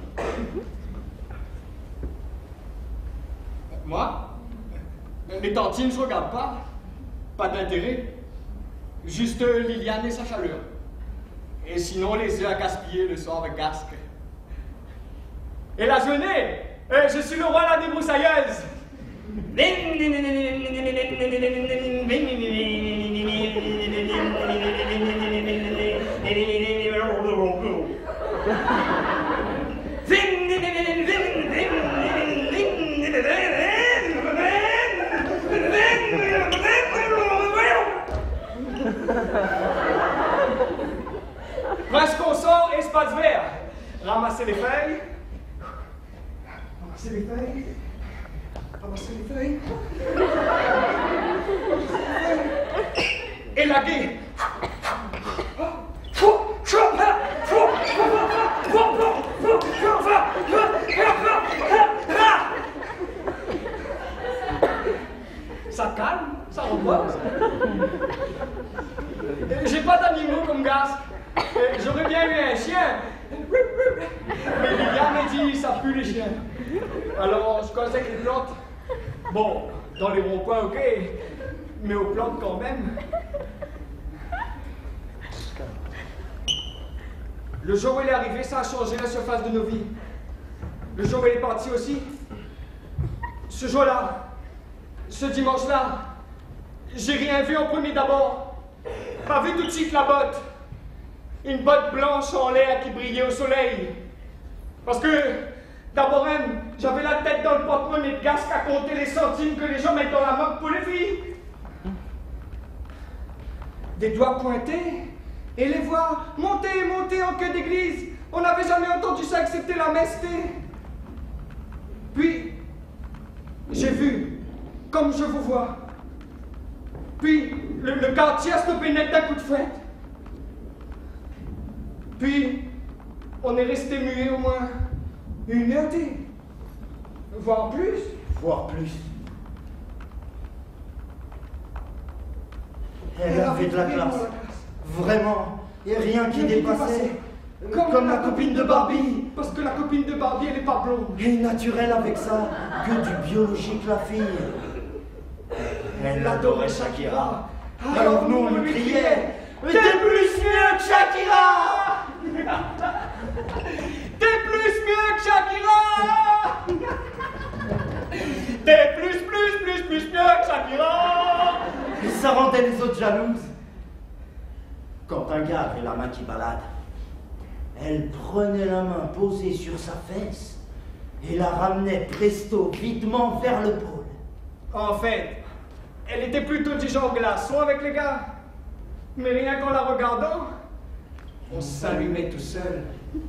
Moi, les tantines, je regarde pas. Pas d'intérêt. Juste Liliane et sa chaleur. Et sinon, les œufs à gaspiller le soir avec gasque. Et la journée, euh, je suis le roi la débroussailleuse. Presque on sort, espace vert. Ramasser les feuilles. Ramasser les feuilles. Ramasser les feuilles. Élaguer. Ça calme, ça repose. J'ai pas d'animaux comme gaz. J'aurais bien eu un chien. Mais Liliane m'a dit ça pue les chiens. Alors je casse avec les plantes. Bon, dans les ronds-points, ok. Mais aux plantes quand même. Le jour où elle est arrivée, ça a changé la surface de nos vies. Le jour où elle est partie aussi. Ce jour-là, ce dimanche-là, j'ai rien vu en premier d'abord. Pas vu tout de suite la botte. Une botte blanche en l'air qui brillait au soleil. Parce que, d'abord même, j'avais la tête dans le porte-monnaie de gasque à compter les centimes que les gens mettent dans la moque pour les filles. Des doigts pointés, et les voix monter, monter en queue d'église. On n'avait jamais entendu ça excepté la messe. Puis, j'ai vu, comme je vous vois. Puis, le, le quartier a stoppé net d'un coup de fouette. Puis, on est resté muet au moins une heure, voire plus. Voire plus. Elle, Elle avait de la classe. Vraiment. Et rien qui dépassait. Comme, Comme la copine de Barbie. Parce que la copine de Barbie, elle est pas blonde. Et naturelle avec ça, que du biologique la fille. Elle adorait Shakira. Alors nous, on lui criait « T'es plus mieux que Shakira !» T'es plus mieux que Shakira! T'es plus, plus, plus, plus mieux que Shakira! Et ça rendait les autres jalouses. Quand un gars avait la main qui balade, elle prenait la main posée sur sa fesse et la ramenait presto, vitement vers le pôle. En fait, elle était plutôt du genre glaçon avec les gars. Mais rien qu'en la regardant, on s'allumait tout seul.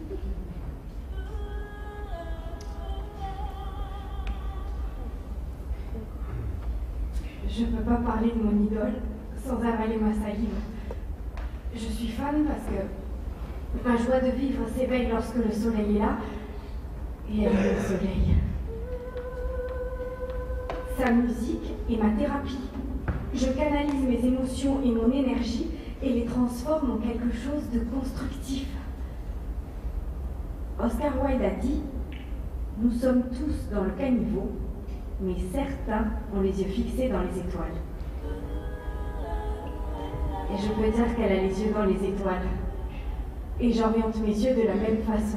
Je ne peux pas parler de mon idole sans avaler ma salive. Je suis fan parce que ma joie de vivre s'éveille lorsque le soleil est là, et elle est le soleil. Sa musique est ma thérapie. Je canalise mes émotions et mon énergie et les transforme en quelque chose de constructif. Oscar Wilde a dit Nous sommes tous dans le caniveau, mais certains ont les yeux fixés dans les étoiles. Et je peux dire qu'elle a les yeux dans les étoiles. Et j'oriente mes yeux de la même façon.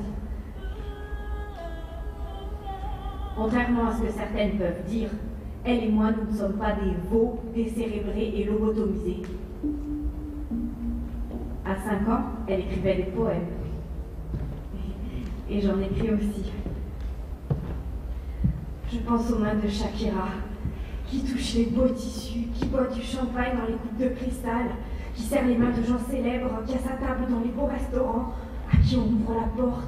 Contrairement à ce que certaines peuvent dire, elle et moi, nous ne sommes pas des veaux décérébrés et lobotomisés. À cinq ans, elle écrivait des poèmes. Et j'en écris aussi. Je pense aux mains de Shakira, qui touche les beaux tissus, qui boit du champagne dans les coupes de cristal, qui serre les mains de gens célèbres, qui a sa table dans les beaux restaurants, à qui on ouvre la porte.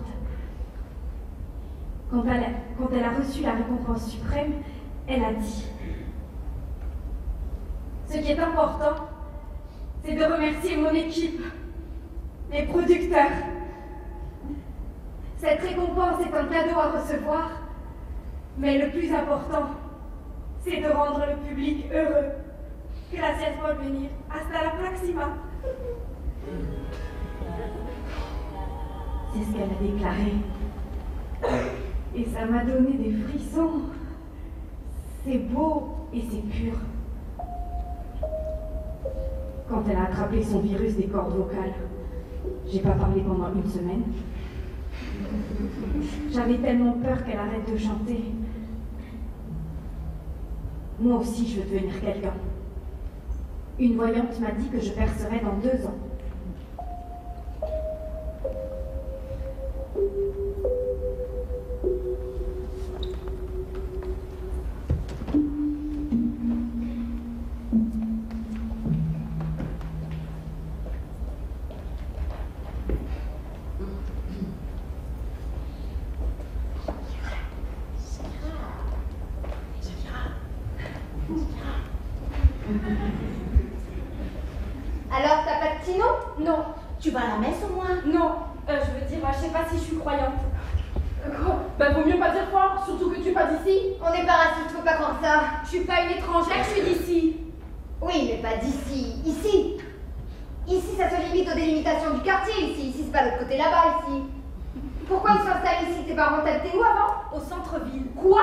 Quand elle, a, quand elle a reçu la récompense suprême, elle a dit « Ce qui est important, c'est de remercier mon équipe, les producteurs. Cette récompense est un cadeau à recevoir, mais le plus important, c'est de rendre le public heureux. Gracias por venir. Hasta la próxima. » C'est ce qu'elle a déclaré. Et ça m'a donné des frissons. C'est beau et c'est pur. Quand elle a attrapé son virus des cordes vocales, j'ai pas parlé pendant une semaine. J'avais tellement peur qu'elle arrête de chanter. Moi aussi, je veux devenir quelqu'un. Une voyante m'a dit que je percerais dans deux ans. Alors, t'as pas de petit nom? Non. Tu vas à la messe au moins? Non, euh, je veux dire, je sais pas si je suis croyante. Euh, Quoi? Bah vaut mieux pas dire fort, surtout que tu pas d'ici. On n'est pas raciste, faut pas croire ça. Je suis pas une étrangère, je suis d'ici. Oui, mais pas d'ici. Ici. Ici, ça se limite aux délimitations du quartier, ici. Ici, c'est pas l'autre côté là-bas, ici. Pourquoi ils sont installés ici? Tes parents t'habitaient où avant? Au centre-ville. Quoi?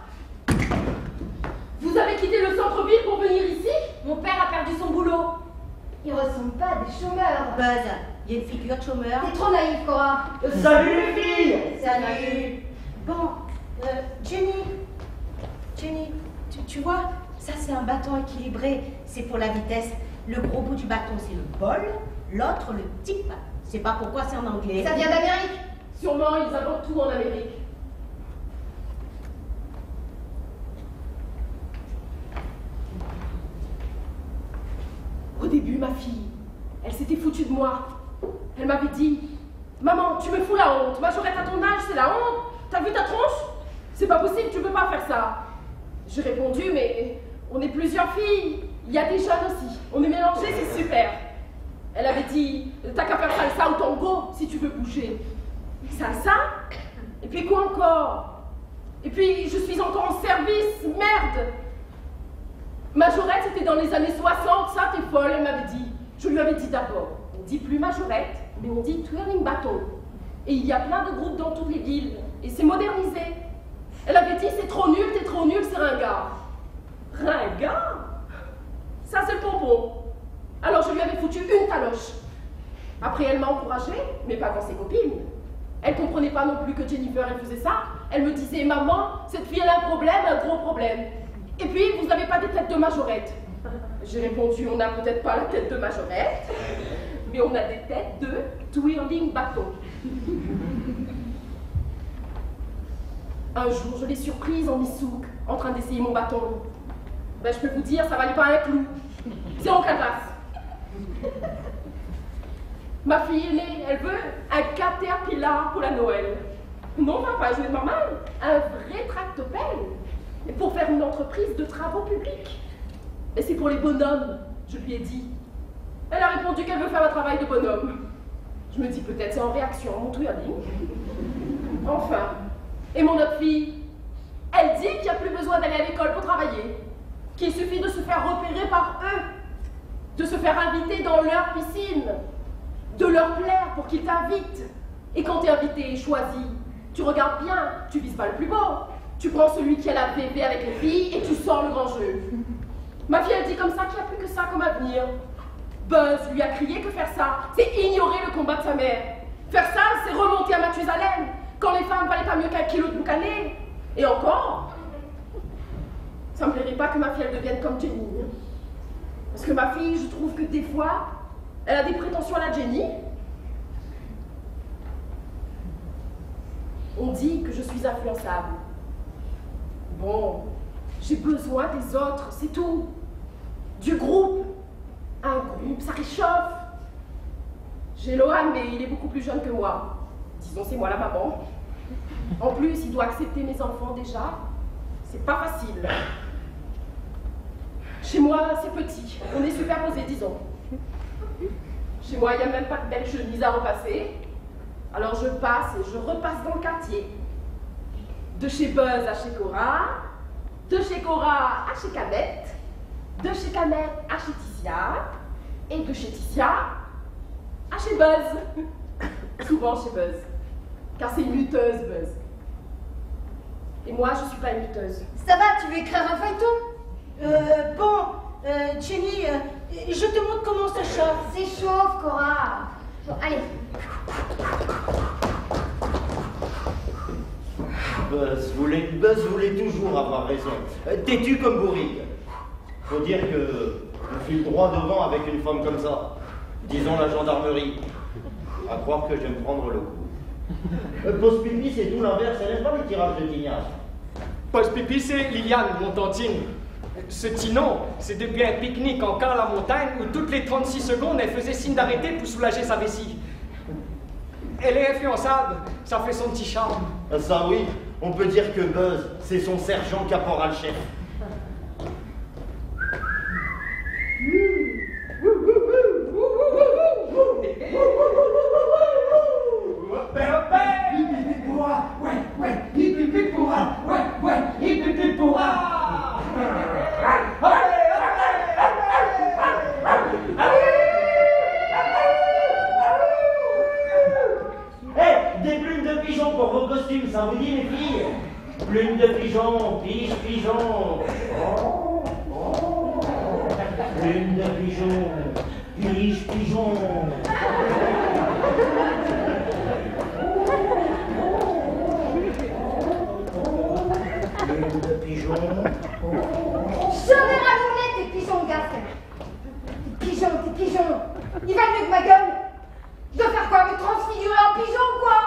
Vous avez quitté le centre-ville pour venir ici? Mon père a perdu son boulot. Ils ressemblent pas à des chômeurs. Buzz, il y a une figure de chômeur. T'es trop naïf, Cora. Euh, Salut les filles! Salut. Bon, euh, Jenny. Jenny, tu, tu vois, ça c'est un bâton équilibré. C'est pour la vitesse. Le gros bout du bâton, c'est le bol. L'autre, le tip. Je sais pas pourquoi c'est en anglais. Ça vient d'Amérique. Sûrement, ils inventent tout en Amérique. Au début, ma fille, elle s'était foutue de moi. Elle m'avait dit « Maman, tu me fous la honte. Majorette à ton âge, c'est la honte. T'as vu ta tronche? C'est pas possible, tu peux pas faire ça. » J'ai répondu « Mais on est plusieurs filles. Il y a des jeunes aussi. On est mélangés, c'est super. » Elle avait dit « T'as qu'à faire salsa ou tango si tu veux bouger. » Salsa? Et puis quoi encore? Et puis je suis encore en service, merde! Majorette, c'était dans les années soixante, ça t'es folle, elle m'avait dit. Je lui avais dit d'abord, on dit plus Majorette, mais on dit Twirling Bâton. Et il y a plein de groupes dans toutes les villes, et c'est modernisé. Elle avait dit, c'est trop nul, t'es trop nul, c'est ringard. Ringard? Ça c'est le pompon. Alors je lui avais foutu une taloche. Après elle m'a encouragée, mais pas quand ses copines. Elle comprenait pas non plus que Jennifer elle faisait ça. Elle me disait, maman, cette fille elle a un problème, un gros problème. Et puis, vous n'avez pas des têtes de Majorette. J'ai répondu, on n'a peut-être pas la tête de Majorette, mais on a des têtes de Twirling Bâton. Un jour, je l'ai surprise en Missouk, en train d'essayer mon bâton. Ben, je peux vous dire, ça valait pas un clou. C'est en canvas. Ma fille aînée, elle veut un Caterpillar pour la Noël. Non, on va pas jouer normal, un vrai tractopelle. Et pour faire une entreprise de travaux publics. Et c'est pour les bonhommes, je lui ai dit. Elle a répondu qu'elle veut faire un travail de bonhomme. Je me dis peut-être c'est en réaction à mon twirling. Enfin. Et mon autre fille, elle dit qu'il n'y a plus besoin d'aller à l'école pour travailler. Qu'il suffit de se faire repérer par eux. De se faire inviter dans leur piscine. De leur plaire pour qu'ils t'invitent. Et quand t'es invité et choisi, Tu regardes bien, tu vises pas le plus beau. Tu prends celui qui a la bébé avec les filles et tu sors le grand jeu. Ma fille, elle dit comme ça qu'il n'y a plus que ça comme avenir. Buzz lui a crié que faire ça, c'est ignorer le combat de sa mère. Faire ça, c'est remonter à Mathusalem, quand les femmes valaient pas mieux qu'un kilo de boucané. Et encore, ça me plairait pas que ma fille, elle devienne comme Jenny. Parce que ma fille, je trouve que des fois, elle a des prétentions à la Jenny. On dit que je suis influençable. Bon, j'ai besoin des autres, c'est tout. Du groupe. Un groupe, ça réchauffe. J'ai Lohan, mais il est beaucoup plus jeune que moi. Disons, c'est moi la maman. En plus, il doit accepter mes enfants déjà. C'est pas facile. Chez moi, c'est petit. On est superposés, disons. Chez moi, il n'y a même pas de belle chemise à repasser. Alors je passe et je repasse dans le quartier. De chez Buzz à chez Cora, de chez Cora à chez Kamette, de chez Kamette à chez Ticia, et de chez Ticia à chez Buzz. Souvent chez Buzz, car c'est une lutteuse, Buzz. Et moi, je suis pas une lutteuse. Ça va, tu veux écrire un feuilleton? Euh, bon, euh, Jenny, euh, je te montre comment ça chauffe. C'est chauffe, Cora. Bon, allez. Buzz voulait, Buzz voulait toujours avoir raison. Euh, Têtu comme bourrique. Faut dire que on file droit devant avec une femme comme ça. Disons la gendarmerie. À croire que j'aime prendre le coup. Euh, Pause pipi, c'est tout l'inverse. Elle n'aime pas les tirages de tignasse. Pause pipi, c'est Liliane, mon tantine. Ce Tinon, c'est depuis un pique-nique en camp à la montagne où toutes les trente-six secondes, elle faisait signe d'arrêter pour soulager sa vessie. Elle est influençable, ça fait son petit charme. Ah, ça oui, on peut dire que Buzz, c'est son sergent caporal-chef. Des plumes de pigeon pour vos costumes, ça vous dit les filles? Plumes de pigeon, pige pigeon. Oh, oh. Plumes de pigeon, pige pigeon. Plumes de pigeon. Je vais rallumer tes pigeons, Gaston. Tes pigeons, tes pigeons. Ils valent mieux que ma gueule. Je dois faire quoi? Me transfigurer en pigeon ou quoi?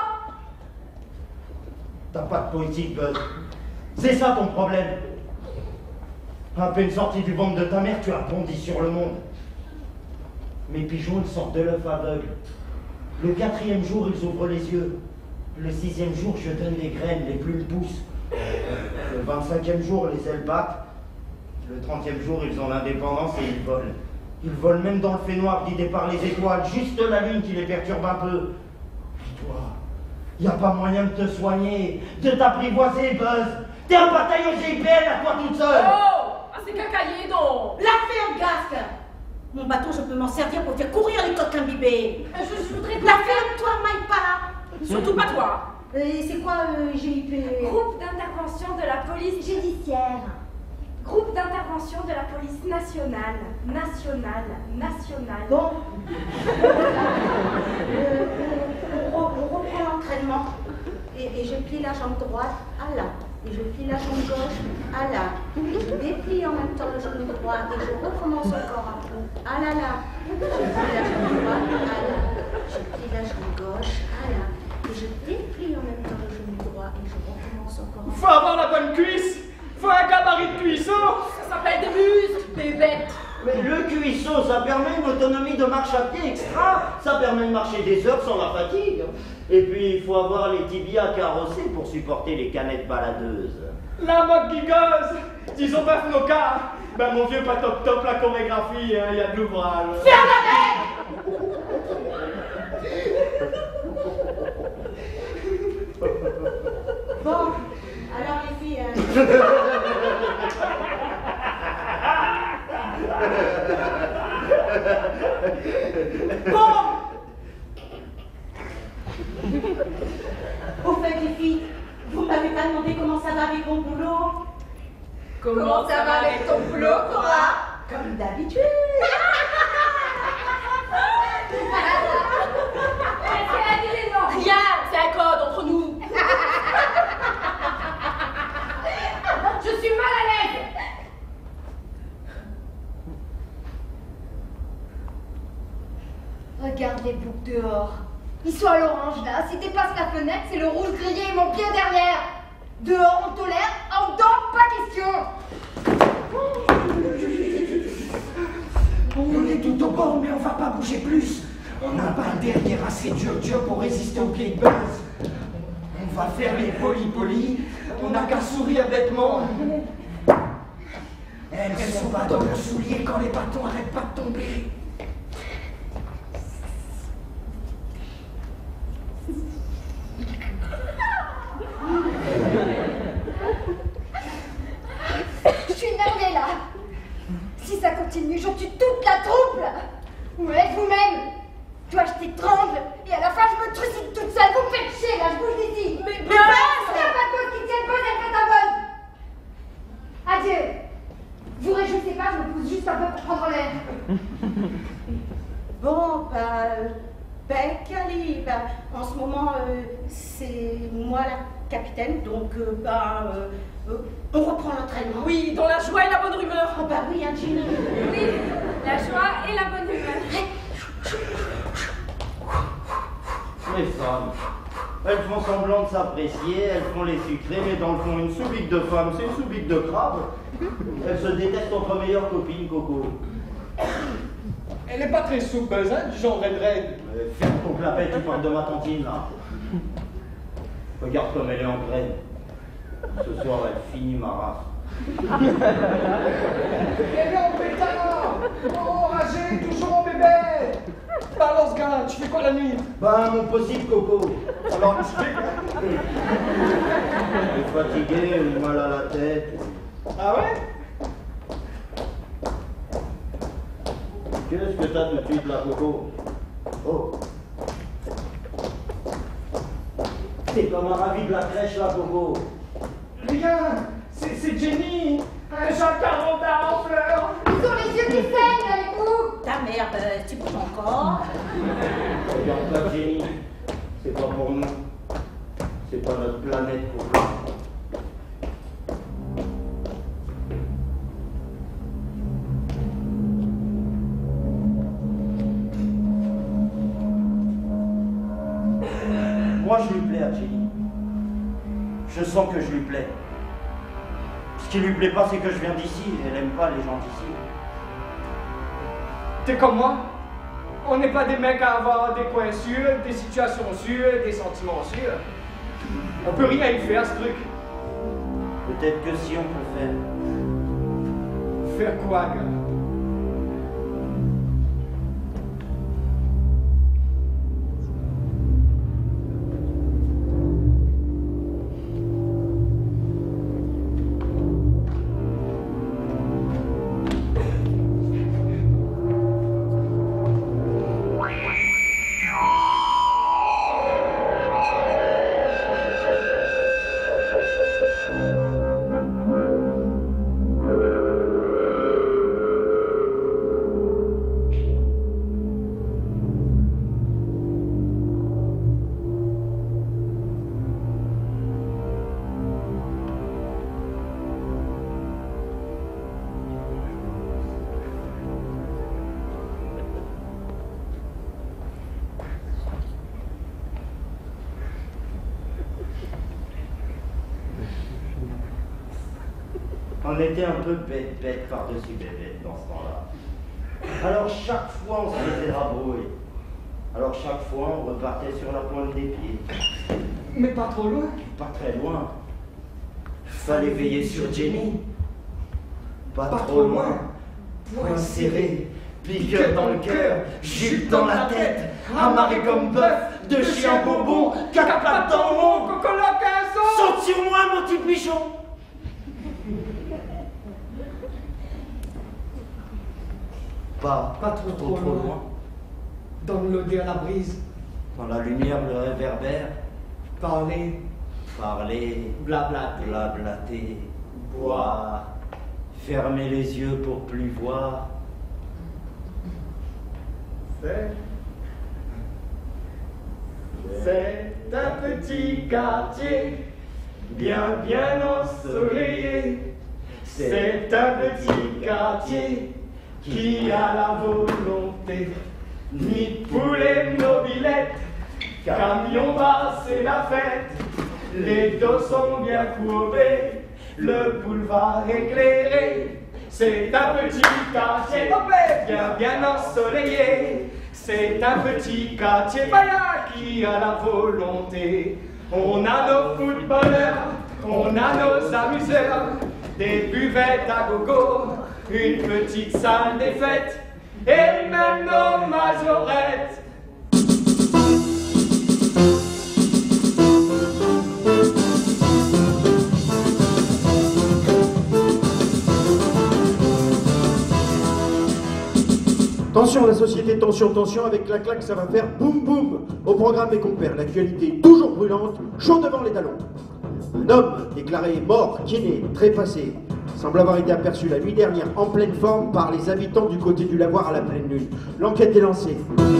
T'as pas de poétique, Buzz. C'est ça ton problème. À peine sorti du ventre de ta mère, tu as bondi sur le monde. Mes pigeons, ils sortent de l'œuf aveugle. Le quatrième jour, ils ouvrent les yeux. Le sixième jour, je donne les graines, les plumes poussent. Le vingt-cinquième jour, les ailes battent. Le trentième jour, ils ont l'indépendance et ils volent. Ils volent même dans le fait noir guidés par les étoiles, juste la lune qui les perturbe un peu. Et toi, y a pas moyen de te soigner, de t'apprivoiser, Buzz. T'es un bataillon G I P N à toi toute seule. Oh, ah, c'est cacaillé donc. La ferme, Gasque. Mon bâton, je peux m'en servir pour faire courir les coqs imbibés. Euh, Je, je voudrais La ferme, toi, maille pas là. surtout pas toi. Et c'est quoi euh, G I P? Groupe d'intervention de la police judiciaire. Groupe d'intervention de la police nationale. Nationale. Nationale. Bon. euh, on, on, on reprend l'entraînement. Et, et je plie la jambe droite à là. Et je plie la jambe gauche à là. Et je déplie en même temps le genou droit. Et je recommence encore un peu. Ah là là. Je plie la jambe droite à là. Je plie la jambe gauche à là. Et je déplie en même temps le genou droit. Et je recommence encore un peu. Faut avoir la bonne cuisse. Faut un gabarit de cuisseau. Ça s'appelle des muscles, des bêtes. Mais le cuisseau, ça permet une autonomie de marche à pied extra. Ça permet de marcher des heures sans la fatigue. Et puis, il faut avoir les tibias carrossés pour supporter les canettes baladeuses. La mode gigosse. Disons pas flocard. Ben mon vieux pas top top la chorégraphie, il hein, y a de l'ouvrage. Ferme la tête. Bon, alors les filles. Euh... bon Au fait, les filles, vous ne m'avez pas demandé comment ça va avec mon boulot? Comment ça va avec ton boulot, Cora? Comme d'habitude. Rien, c'est un code entre nous. Je suis mal à l'aise. Regarde les boucs dehors. Ils sont à l'orange là. Si t'épasses la fenêtre, c'est le rouge grillé et mon pied derrière. Dehors, on tolère. En dedans, pas question. On est tout au bord, mais on va pas bouger plus. On n'a pas le derrière assez dur dur pour résister au pied de base. On va faire les polis-polis. On n'a qu'à sourire bêtement. Elles sont pas dans leurs souliers quand les bâtons arrêtent pas de tomber. Je suis énervée là. Si ça continue, j'en tue toute la troupe là. Où êtes vous-même? Toi, je t'étrangle et à la fin, je me trucide toute seule. Vous me faites chier là, je bouge d'ici. Mais Mais passe! Il n'y a pas de cause qui tienne bonne, elle fait ta bonne. Adieu. Vous réjouissez pas, je me pousse juste un peu pour prendre l'air. Bon, bah, ben, Cali, bah, en ce moment, euh, c'est moi la capitaine, donc, euh, bah, euh, euh, on reprend l'entraînement. Oui, dans la joie et la bonne rumeur. Oh, bah oui, hein, Ginny. Oui, la joie et la bonne humeur. Les femmes, elles font semblant de s'apprécier, elles font les sucrés, mais dans le fond, une soubique de femme, c'est une soubique de crabe. Elles se détestent entre meilleures copines, Coco. Elle est pas très soupeuse, hein, du genre Red Red. Euh, Ferme ton clapet, tu parles de ma tantine, là. Regarde comme elle est en graine. Ce soir, elle finit ma race. Elle est en pétard. Oh, enragé, toujours en bébé. Balance, gars, tu fais quoi la nuit? Ben, mon possible, Coco. Alors, tu fais quoi? Je suis fatigué, j'ai mal à la tête. Ah ouais? Qu'est-ce que t'as tout de suite, là, Coco? Oh. T'es comme un ravi de la crèche, là, Coco. Rien, c'est c'est Jenny. Un Jacques quarante en fleurs. Ils ont les yeux qui saignent, les boucs. Ta merde, euh, tu bouges encore? Regarde pas, Jenny. C'est pas pour nous. C'est pas notre planète pour nous. Moi, je lui plais à Jenny. Je sens que je lui plais. Ce qui lui plaît pas, c'est que je viens d'ici. Elle aime pas les gens d'ici. T'es comme moi. On n'est pas des mecs à avoir des coins sûrs, des situations sûres, des sentiments sûrs. On peut rien y faire, ce truc. Peut-être que si on peut faire. Faire quoi, gars? On était un peu bête-bête par-dessus bébête dans ce temps-là. Alors chaque fois on se faisait rabrouer. Alors chaque fois on repartait sur la pointe des pieds. Mais pas trop loin. Pas très loin. Fallait veiller sur Jenny. Pas, Pas trop trop loin. loin. Poing serré, piqueur dans le cœur, jupe dans la tête, amarré comme bœuf, de chien bonbon, quatre pattes dans le monde. Cocoloc à un son. Saute sur moi, mon petit bichon. Pas, Pas trop, trop, trop loin. Dans l'odeur, la brise. Dans la lumière, le réverbère. Parler, Parler, blablater, blablater, boire, fermer les yeux pour plus voir. C'est, c'est un petit quartier, bien bien ensoleillé. C'est un petit quartier qui a la volonté. Ni poulet, mobilette, camion bas, c'est la fête. Les dos sont bien courbés, le boulevard éclairé. C'est un petit quartier bien bien ensoleillé. C'est un petit quartier voilà, qui a la volonté. On a nos footballeurs, on a nos amuseurs, des buvettes à gogo, une petite salle des fêtes, et même nos majorettes. Tension la société, tension, tension, avec la claque ça va faire boum boum. Au programme mes compères, l'actualité toujours brûlante, chaud devant les talons. Un homme déclaré mort, kiné, trépassé, semble avoir été aperçu la nuit dernière en pleine forme par les habitants du côté du lavoir à la pleine lune. L'enquête est lancée.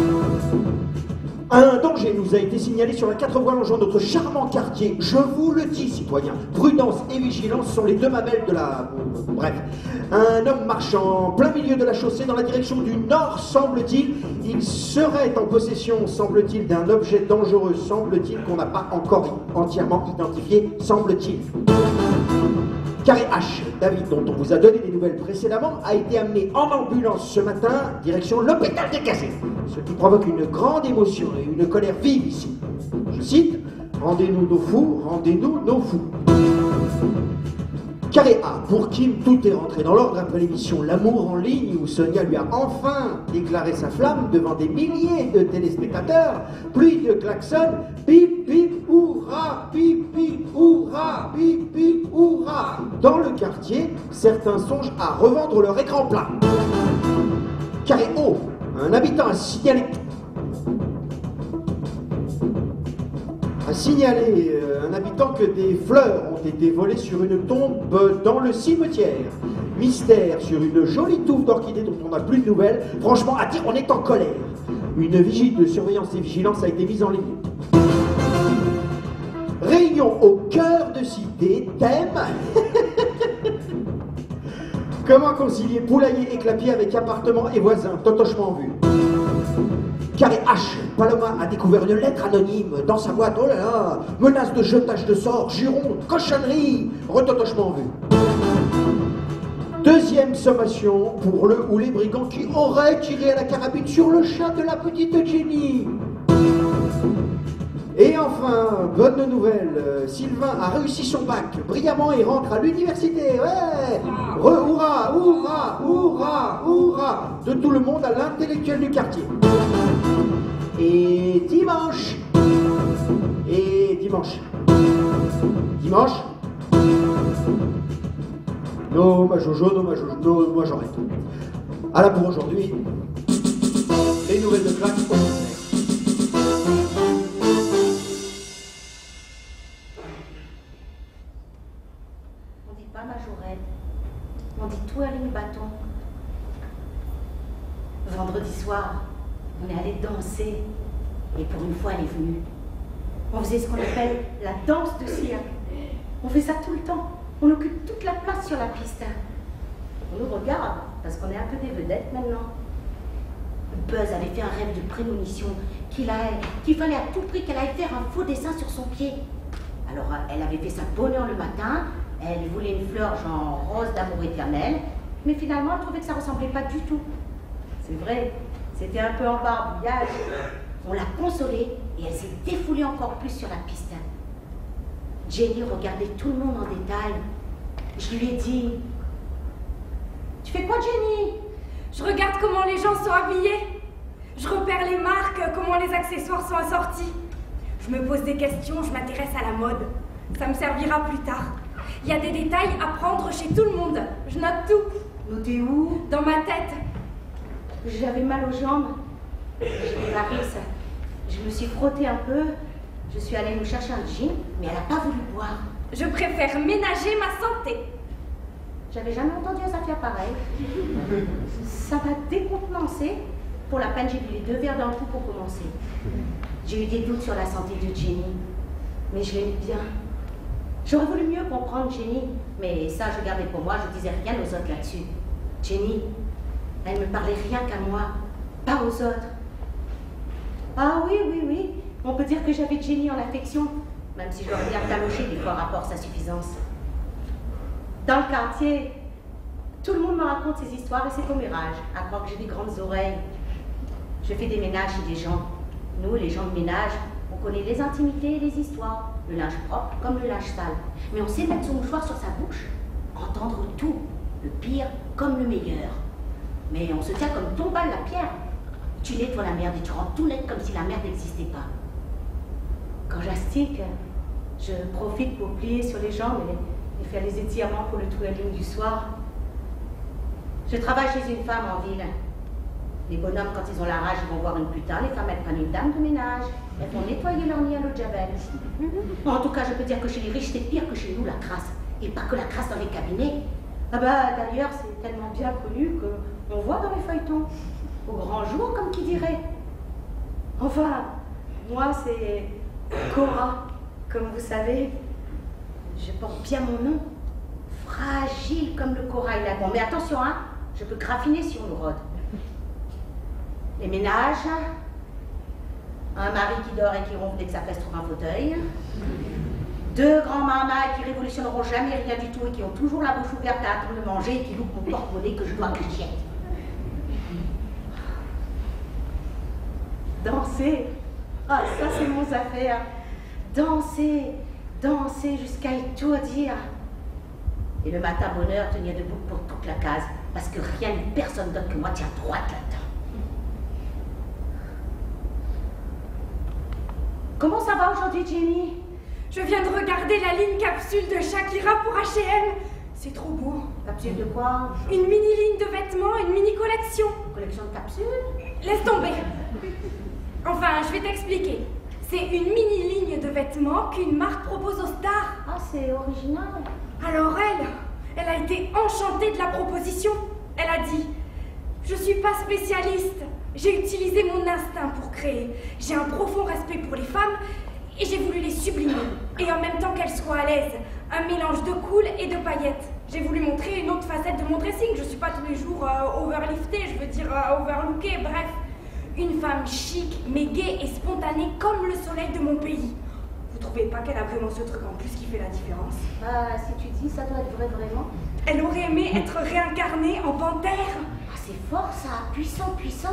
Un danger nous a été signalé sur la quatre voies longeant notre charmant quartier. Je vous le dis, citoyens, prudence et vigilance sont les deux mamelles de la... Bref. Un homme marchant en plein milieu de la chaussée dans la direction du nord, semble-t-il. Il serait en possession, semble-t-il, d'un objet dangereux, semble-t-il, qu'on n'a pas encore entièrement identifié, semble-t-il. Carré H, David, dont on vous a donné des nouvelles précédemment, a été amené en ambulance ce matin, direction l'hôpital des Cassés, ce qui provoque une grande émotion et une colère vive ici. Je cite, « Rendez-nous nos fous, rendez-nous nos fous ». Carré A, pour Kim, tout est rentré dans l'ordre après l'émission L'amour en ligne, où Sonia lui a enfin déclaré sa flamme devant des milliers de téléspectateurs. Pluie de klaxons, bip bip, hurrah, bip bip, hurrah, bip bip, hurrah. Dans le quartier, certains songent à revendre leur écran plat. Carré O, un habitant a signalé... a signalé euh, un habitant que des fleurs ont été volées sur une tombe dans le cimetière. Mystère sur une jolie touffe d'orchidées dont on n'a plus de nouvelles. Franchement, à dire, on est en colère. Une vigile de surveillance et vigilance a été mise en ligne. Réunion au cœur de cité, thème... Comment concilier poulailler et clapier avec appartement et voisins, totochement en vue. Carré H, Paloma a découvert une lettre anonyme dans sa boîte. Oh là là, menace de jetage de sort, juron, cochonnerie, retotochement en vue. Deuxième sommation pour le ou les brigands qui auraient tiré à la carabine sur le chat de la petite Jenny. Et enfin, bonne nouvelle, Sylvain a réussi son bac brillamment et rentre à l'université. Ouais, re, hurrah, hurrah, hurrah, hurrah, de tout le monde à l'intellectuel du quartier. Et dimanche, et dimanche, dimanche, nos majojo, nos majojo, nos majorettes. Voilà pour aujourd'hui, les nouvelles de claque au concert. On dit pas majorette, on dit twirling bâton. Vendredi soir, on est allé danser, et pour une fois, elle est venue. On faisait ce qu'on appelle la danse de cirque. On fait ça tout le temps. On occupe toute la place sur la piste. On nous regarde, parce qu'on est un peu des vedettes maintenant. Buzz avait fait un rêve de prémonition, qu'il a- qu'il fallait à tout prix qu'elle aille faire un faux dessin sur son pied. Alors, elle avait fait sa bonne heure le matin, elle voulait une fleur genre rose d'amour éternel, mais finalement, elle trouvait que ça ressemblait pas du tout. C'est vrai, c'était un peu en barbouillage. On l'a consolée et elle s'est défoulée encore plus sur la piste. Jenny regardait tout le monde en détail. Je lui ai dit, « Tu fais quoi, Jenny ?» Je regarde comment les gens sont habillés. Je repère les marques, comment les accessoires sont assortis. Je me pose des questions, je m'intéresse à la mode. Ça me servira plus tard. Il y a des détails à prendre chez tout le monde. Je note tout. Notez où? Dans ma tête. J'avais mal aux jambes. J'ai des varices. Je me suis frottée un peu. Je suis allée nous chercher un gin, mais elle n'a pas voulu boire. Je préfère ménager ma santé. J'avais jamais entendu un affaire pareil. Ça m'a décontenancée. Pour la peine, j'ai bu les deux verres d'un coup pour commencer. J'ai eu des doutes sur la santé de Jenny, mais je l'aimais bien. J'aurais voulu mieux comprendre Jenny, mais ça, je gardais pour moi, je disais rien aux autres là-dessus. Jenny, elle me parlait rien qu'à moi, pas aux autres. Ah oui, oui, oui, on peut dire que j'avais Jenny en affection, même si je l'aurais bien taloché des fois rapport sa suffisance. Dans le quartier, tout le monde me raconte ses histoires et ses commérages, à croire que j'ai des grandes oreilles. Je fais des ménages chez des gens. Nous, les gens de ménage, on connaît les intimités et les histoires, le linge propre comme le linge sale. Mais on sait mettre son mouchoir sur sa bouche, entendre tout, le pire comme le meilleur. Mais on se tient comme tombale la pierre. Tu nettoies la merde et tu rends tout net comme si la merde n'existait pas. Quand j'astique, je profite pour plier sur les jambes et, et faire les étirements pour le twirling du soir. Je travaille chez une femme en ville. Les bonhommes, quand ils ont la rage, ils vont voir une putain. Les femmes, elles prennent une dame de ménage. Elles vont nettoyer leur nid à l'eau de Javel. En tout cas, je peux dire que chez les riches, c'est pire que chez nous, la crasse. Et pas que la crasse dans les cabinets. Ah bah, d'ailleurs, c'est tellement bien connu qu'on voit dans les feuilletons. Au grand jour, comme qui dirait. Enfin, moi, c'est Cora, comme vous savez. Je porte bien mon nom. Fragile comme le corail lagon. Mais attention, hein, je peux graffiner si on le rôde. Les ménages, un mari qui dort et qui ronfle dès que sa fesse trouve un fauteuil, deux grands mamas qui révolutionneront jamais rien du tout et qui ont toujours la bouche ouverte à attendre de manger et qui loupent mon porte-monnaie que je dois cachette. Danser, ah ça c'est mon affaire. Danser, danser jusqu'à étourdir. Et le matin bonheur tenir debout pour toute la case, parce que rien ni personne d'autre que moi tient droite là-dedans. Comment ça va aujourd'hui, Jenny? Je viens de regarder la ligne capsule de Shakira pour H et M. C'est trop beau. Capsule de quoi? Une mini-ligne de vêtements, une mini-collection. Collection de capsules? Laisse tomber. Enfin, je vais t'expliquer. C'est une mini-ligne de vêtements qu'une marque propose aux stars. Ah, c'est original. Alors elle, elle a été enchantée de la proposition. Elle a dit, je suis pas spécialiste. J'ai utilisé mon instinct pour créer. J'ai un profond respect pour les femmes et j'ai voulu les sublimer. Et en même temps qu'elles soient à l'aise, un mélange de cool et de paillettes. J'ai voulu montrer une autre facette de mon dressing. Je suis pas tous les jours euh, overliftée, je veux dire euh, overlookée, bref. Une femme chic, mais gaie et spontanée comme le soleil de mon pays. Vous trouvez pas qu'elle a vraiment ce truc en plus qui fait la différence? Ah, si tu dis, ça doit être vrai vraiment. Elle aurait aimé être réincarnée en panthère. Ah, c'est fort ça, puissant, puissant.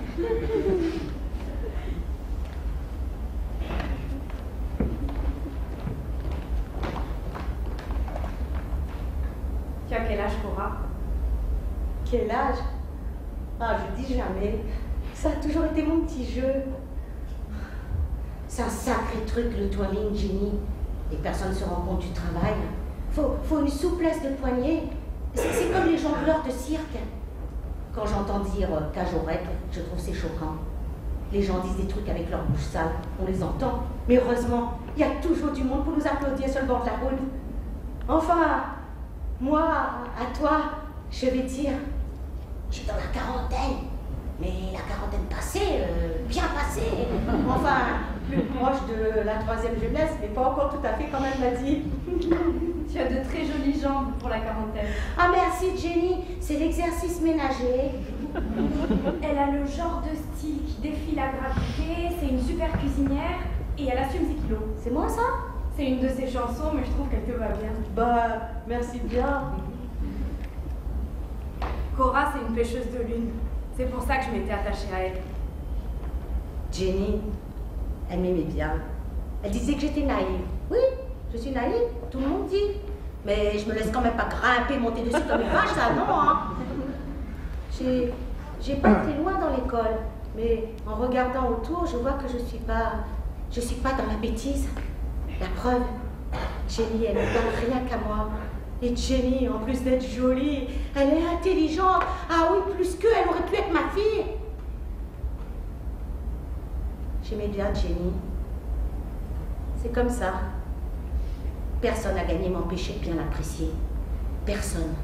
Tu as quel âge, Cora? Quel âge? Ah, je dis jamais. Ça a toujours été mon petit jeu. C'est un sacré truc, le twirling, Jenny. Les personnes se rendent compte du travail. Faut, faut une souplesse de poignet. C'est comme les jongleurs de cirque. Quand j'entends dire euh, cajorette, je trouve c'est choquant. Les gens disent des trucs avec leur bouche sale, on les entend. Mais heureusement, il y a toujours du monde pour nous applaudir sur le bord de la route. Enfin, moi, à toi, je vais dire, j'ai dans la quarantaine. Mais la quarantaine passée, euh, bien passée. Enfin, plus proche de la troisième jeunesse, mais pas encore tout à fait comme elle m'a dit. Tu as de très jolies jambes pour la quarantaine. Ah merci Jenny, c'est l'exercice ménager. Elle a le genre de style qui défie la gravité, c'est une super cuisinière et elle assume ses kilos. C'est moi ça? C'est une de ses chansons, mais je trouve qu'elle te va bien. Bah, merci bien. Cora, c'est une pêcheuse de lune. C'est pour ça que je m'étais attachée à elle. Jenny, elle m'aimait bien. Elle disait que j'étais naïve. Oui, je suis naïve, tout le monde dit. Mais je me laisse quand même pas grimper, monter dessus comme une vache, ça non, hein. J'ai, j'ai pas été loin dans l'école, mais en regardant autour, je vois que je suis pas, je suis pas dans la bêtise. La preuve, Jenny, elle ne donne rien qu'à moi. Et Jenny, en plus d'être jolie, elle est intelligente. Ah oui, plus qu'eux, elle aurait pu être ma fille. J'aimais bien Jenny. C'est comme ça. Personne n'a gagné m'empêcher de bien l'apprécier. Personne.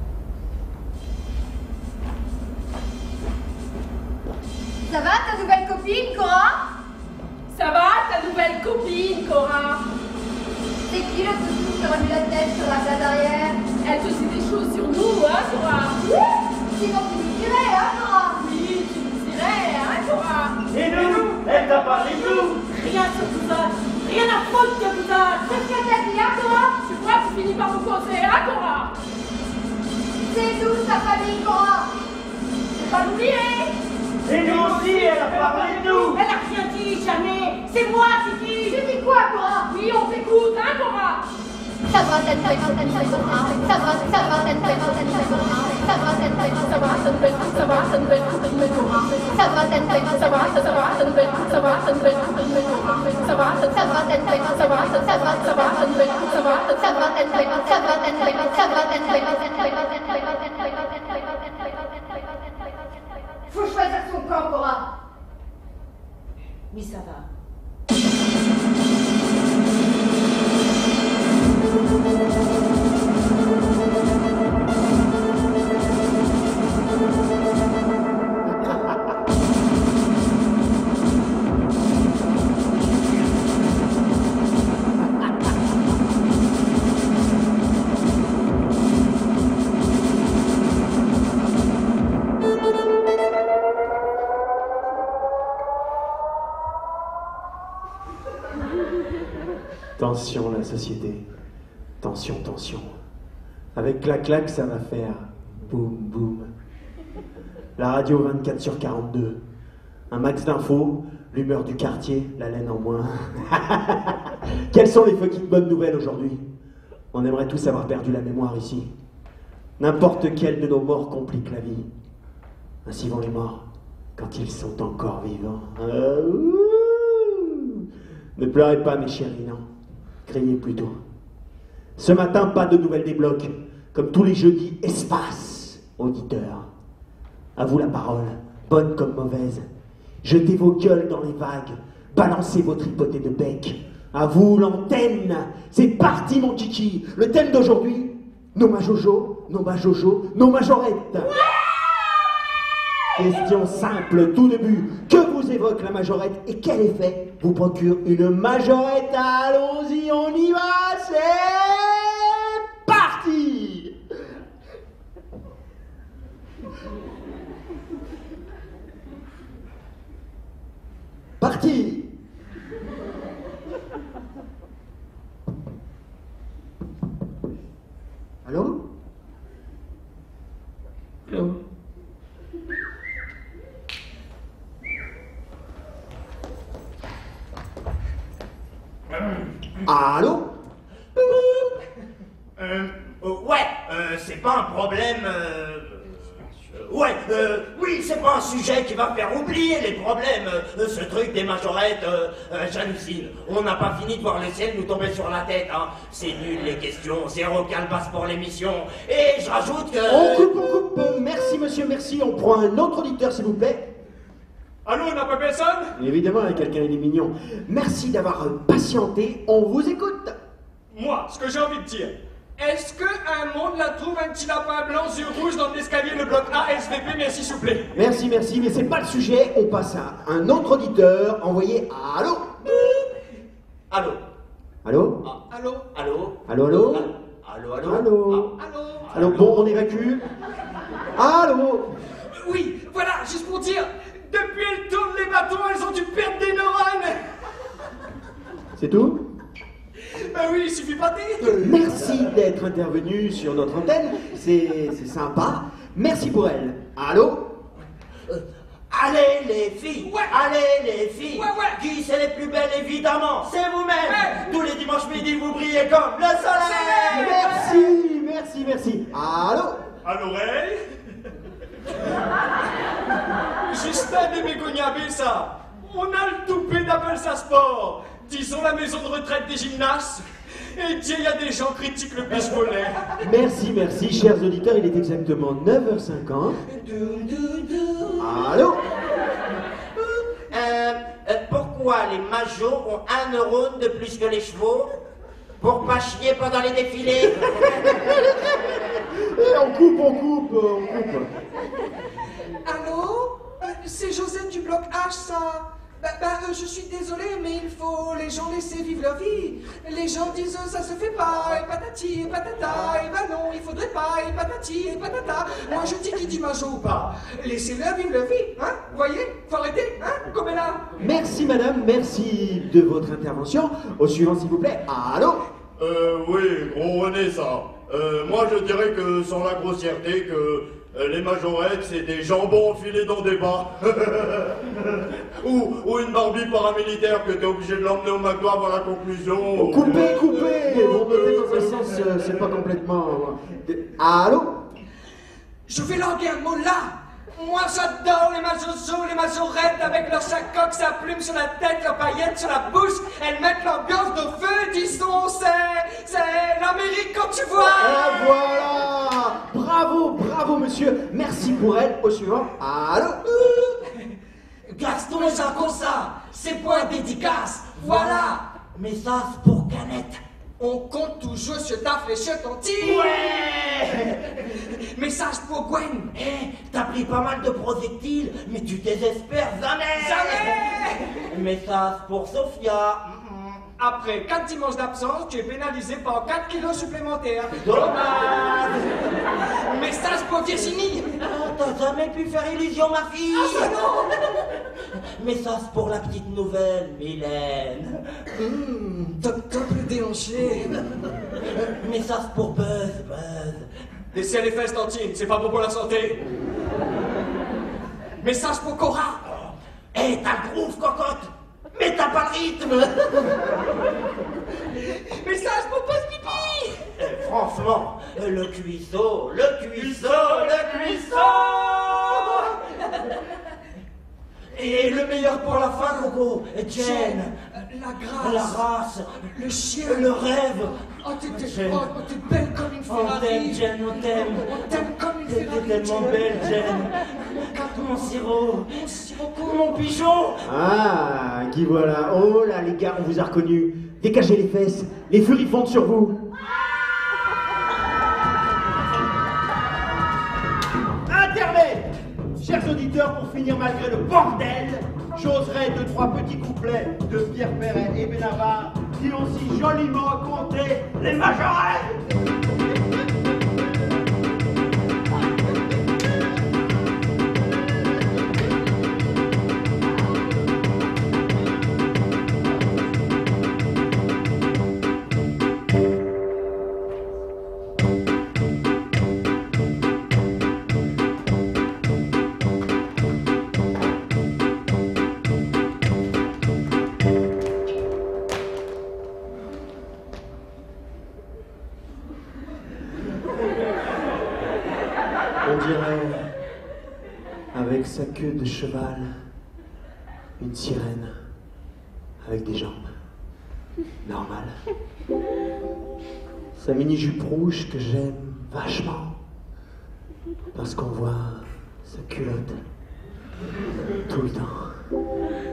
Ça va, ta nouvelle copine, Cora? Ça va, ta nouvelle copine, Cora? C'est qui le toutou qui remue la tête sur la place arrière? Elle te dit des choses sur nous, hein, Cora? Sinon tu nous dirais, hein, Cora? Oui, tu nous dirais, hein, Cora? Et nous, elle t'a parlé de nous. Rien sur vous autres. Rien à foutre de vous autres. Qu'est-ce que t'as dit, hein, Cora? Tu crois que tu finis par nous causer, hein, Cora? C'est nous, sa famille, Cora! Faut pas l'oublier. Et nous aussi, elle a parlé de nous. Elle a rien dit, jamais. C'est moi qui dis. Tu dis quoi, Cora? Oui, on t'écoute, hein, Cora? Ça va, t'as une belle, ça va, ça va, ça va, t'as une belle, ça va, t'as une belle, ça va, t'as une belle, ça va, t'as une belle, ça va, t'as une belle, ça va, ça va, t'as une belle, ça va, t'as une belle, ça va, ça va, t'as une belle, ça va, ça va, ça va, t'as une belle, ça va, ça va, t'as une belle, ça va, t'as une belle, ça va, t'as une belle, faut choisir son camp, Cora. Oui, ça va. Tension, la société. Tension, tension. Avec clac-clac, ça va faire boum, boum. La radio vingt-quatre sur quarante-deux. Un max d'infos, l'humeur du quartier, la laine en moins. Quelles sont les fucking bonnes nouvelles aujourd'hui? On aimerait tous avoir perdu la mémoire ici. N'importe quel de nos morts complique la vie. Ainsi vont les morts, quand ils sont encore vivants. Euh, ouh. Ne pleurez pas, mes chéris, non. Criez plutôt. Ce matin, pas de nouvelles des blocs. Comme tous les jeudis, espace, auditeurs. À vous la parole, bonne comme mauvaise. Jetez vos gueules dans les vagues. Balancez vos tripotés de bec. À vous l'antenne. C'est parti, mon kiki. Le thème d'aujourd'hui, nos majojo, nos majojo, nos majorettes. Question simple, tout début. Que vous évoque la majorette et quel effet vous procure une majorette? Allons-y, on y va, c'est parti. Parti. Allô? Allô? Allô? Euh, euh, ouais, euh, c'est pas un problème. Euh, euh, ouais, euh, oui, c'est pas un sujet qui va faire oublier les problèmes. Euh, ce truc des majorettes, euh, euh, j'hallucine. On n'a pas fini de voir le ciel nous tomber sur la tête, hein. C'est nul les questions, zéro calebasse pour l'émission. Et je rajoute que. On coupe, on coupe. Euh, merci, monsieur, merci. On prend un autre auditeur, s'il vous plaît. Allô, on n'a pas personne? Évidemment, avec quelqu'un, il est mignon. Merci d'avoir euh, patienté. On vous écoute. Moi, ce que j'ai envie de dire, est-ce qu'un monde la trouve un petit lapin blanc sur rouge dans l'escalier de bloc A S V P, merci s'il vous plaît? Merci, merci, mais c'est pas le sujet. On passe à un autre auditeur. Envoyé allô? Allô? Allô? Ah, Allô? allô? Allô, allô? Allô, allô? Allô? Ah, Allô? Allô, bon, on évacue. Allô? Oui, voilà, juste pour dire, depuis elles tournent les bâtons, elles ont dû perdre des neurones. C'est tout? Ben oui, il suffit pas de dire. Merci d'être intervenu sur notre antenne. C'est c'est sympa. Merci pour elle. Allô? Euh, allez les filles, Ouais. allez les filles. Ouais, ouais. Qui c'est les plus belles évidemment? C'est vous-même. Ouais. Tous les dimanches midi vous brillez comme le soleil. Merci, merci, merci. Allô? À l'oreille. Justin de Bégognabé, ça. On a le toupet d'Apple sa sport. Disons la maison de retraite des gymnastes. Et Dieu, il y a des gens qui critiquent le biche-volet. Merci, merci, chers auditeurs. Il est exactement neuf heures cinquante. Allô? Euh, euh, pourquoi pourquoi les majos ont un neurone de plus que les chevaux? Pour pas chier pendant les défilés. Et on coupe, on coupe, on coupe. Allô? Euh, C'est Josette du bloc H, ça. Bah, bah, euh, je suis désolée, mais il faut les gens laisser vivre leur vie. Les gens disent euh, ça se fait pas, et patati, et patata, et bah non, il faudrait pas, et patati, et patata. Moi je dis qui dit majo ou pas. Laissez-leur vivre leur vie, hein? Vous voyez? Faut arrêter, hein? Comme là. Merci madame, merci de votre intervention. Au suivant s'il vous plaît. Allô? Euh, oui, gros René, ça. Euh, moi, je dirais que sans la grossièreté, que euh, les majorettes, c'est des jambons enfilés dans des bas. ou, ou une Barbie paramilitaire que t'es obligé de l'emmener au McDo avant la conclusion. Coupez, coupez. Vous mettez dans un sens, euh, c'est pas complètement... Allô? Je vais languer un mot là. Moi j'adore les majozos, les majorettes avec leur sacoque, sa plume sur la tête, leurs paillettes sur la bouche. Elles mettent l'ambiance de feu, disons, c'est... c'est l'Amérique quand tu vois. Et voilà. Bravo, bravo monsieur. Merci pour elle. Au suivant. Allô? Gaston et Jean Cosa, c'est point dédicace, voilà. Message pour Canette. On compte toujours sur ta fléchette entière. Ouais. Message pour Gwen. Eh, t'as pris pas mal de projectiles, mais tu désespères jamais. Jamais. Message pour Sophia. Après quatre dimanches d'absence, tu es pénalisé par quatre kilos supplémentaires. Dommage. Message pour Virginie. Ah, t'as jamais pu faire illusion, ma fille. Ah, ça non. Message pour la petite nouvelle, Mylène. Mmh, top top le déhanché. Message pour Buzz, Buzz. Laissez les fesses, Tantine, c'est pas bon pour la santé. Message pour Cora. Eh, t'as le groove, cocotte. Mais t'as pas le rythme. Message pour Post Pipi. Eh, franchement, le cuisseau, le cuisseau, le cuisseau. Et le meilleur pour la fin, Coco, Jen. La grâce. La race. Le chien. Le rêve. Oh, t'es Jen. oh, t'es belle comme une On t'aime, Ferrari. Jen, on t'aime. On t'aime comme une T'es Ferrari. tellement Jen. belle, Jen. Mon sirop. Mon sirocco. Mon pigeon. Ah, qui voilà. Oh là, les gars, on vous a reconnus. Dégagez les fesses. Les furies fondent sur vous. Intermède. Chers auditeurs, pour finir malgré le bordel, j'oserais deux, trois petits couplets de Pierre Perret et Benabar qui ont si joliment compté les majorettes. On dirait, avec sa queue de cheval, une sirène avec des jambes. Normal. Sa mini-jupe rouge que j'aime vachement, parce qu'on voit sa culotte tout le temps.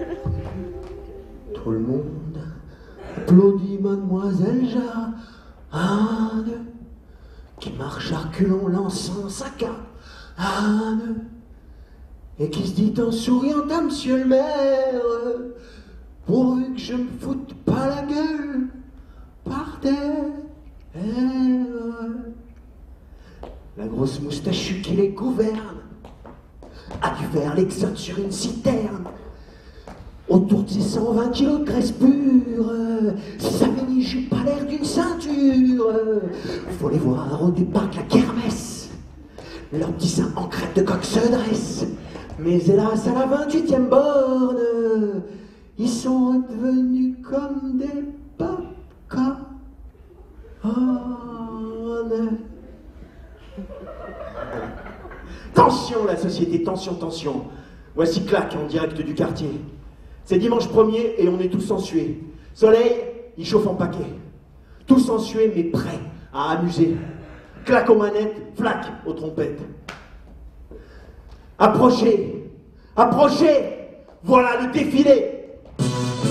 Tout le monde applaudit Mademoiselle Jeanne, qui marche à reculons lançant sa canne, et qui se dit en souriant à monsieur le maire, pourvu que je me foute pas la gueule par terre. La grosse moustachue qui les gouverne a dû faire l'exode sur une citerne, autour de ses cent vingt kilos de graisse pure. Sa mini-jupe a l'air d'une ceinture. Faut les voir au départ de la kermesse, leurs petits seins en crêpe de coq se dressent. Mais hélas, à la vingt-huitième borne, ils sont devenus comme des pop-corn. Tension, la société, tension, tension. Voici Claque en direct du quartier. C'est dimanche premier et on est tous en suée. Soleil, il chauffe en paquet. Tous en suée mais prêts à amuser. Claque aux manettes, flaque aux trompettes. Approchez, approchez, voilà le défilé.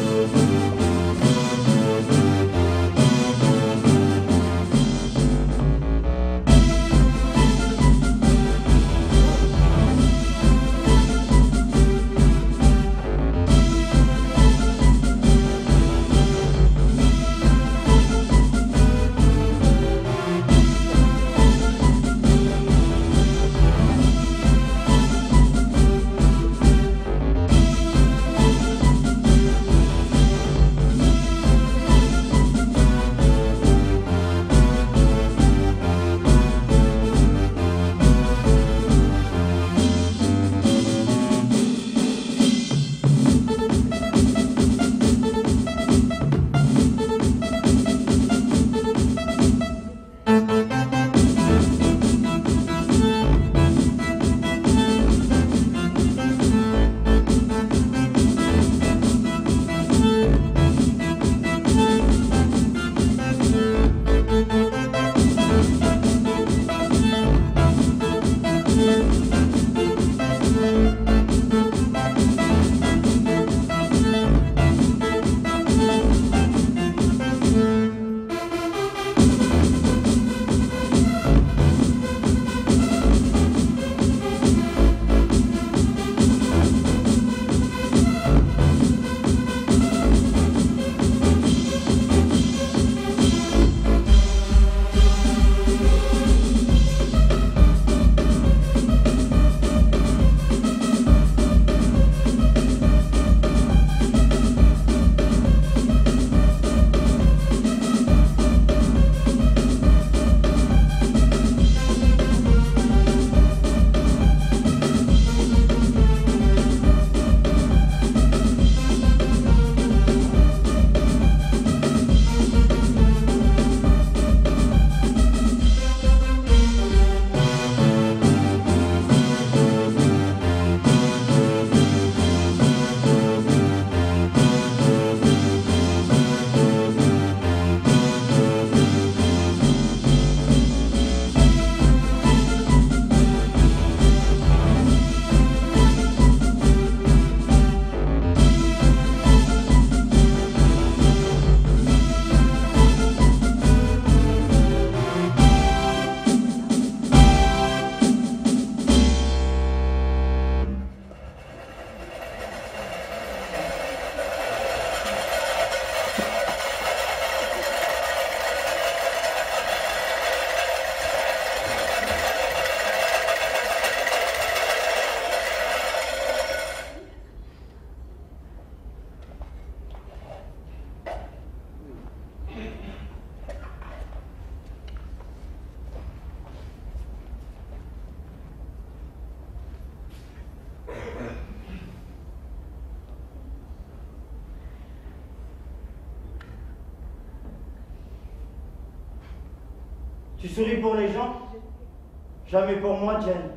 Tu souris pour les gens? Jamais pour moi, Jen.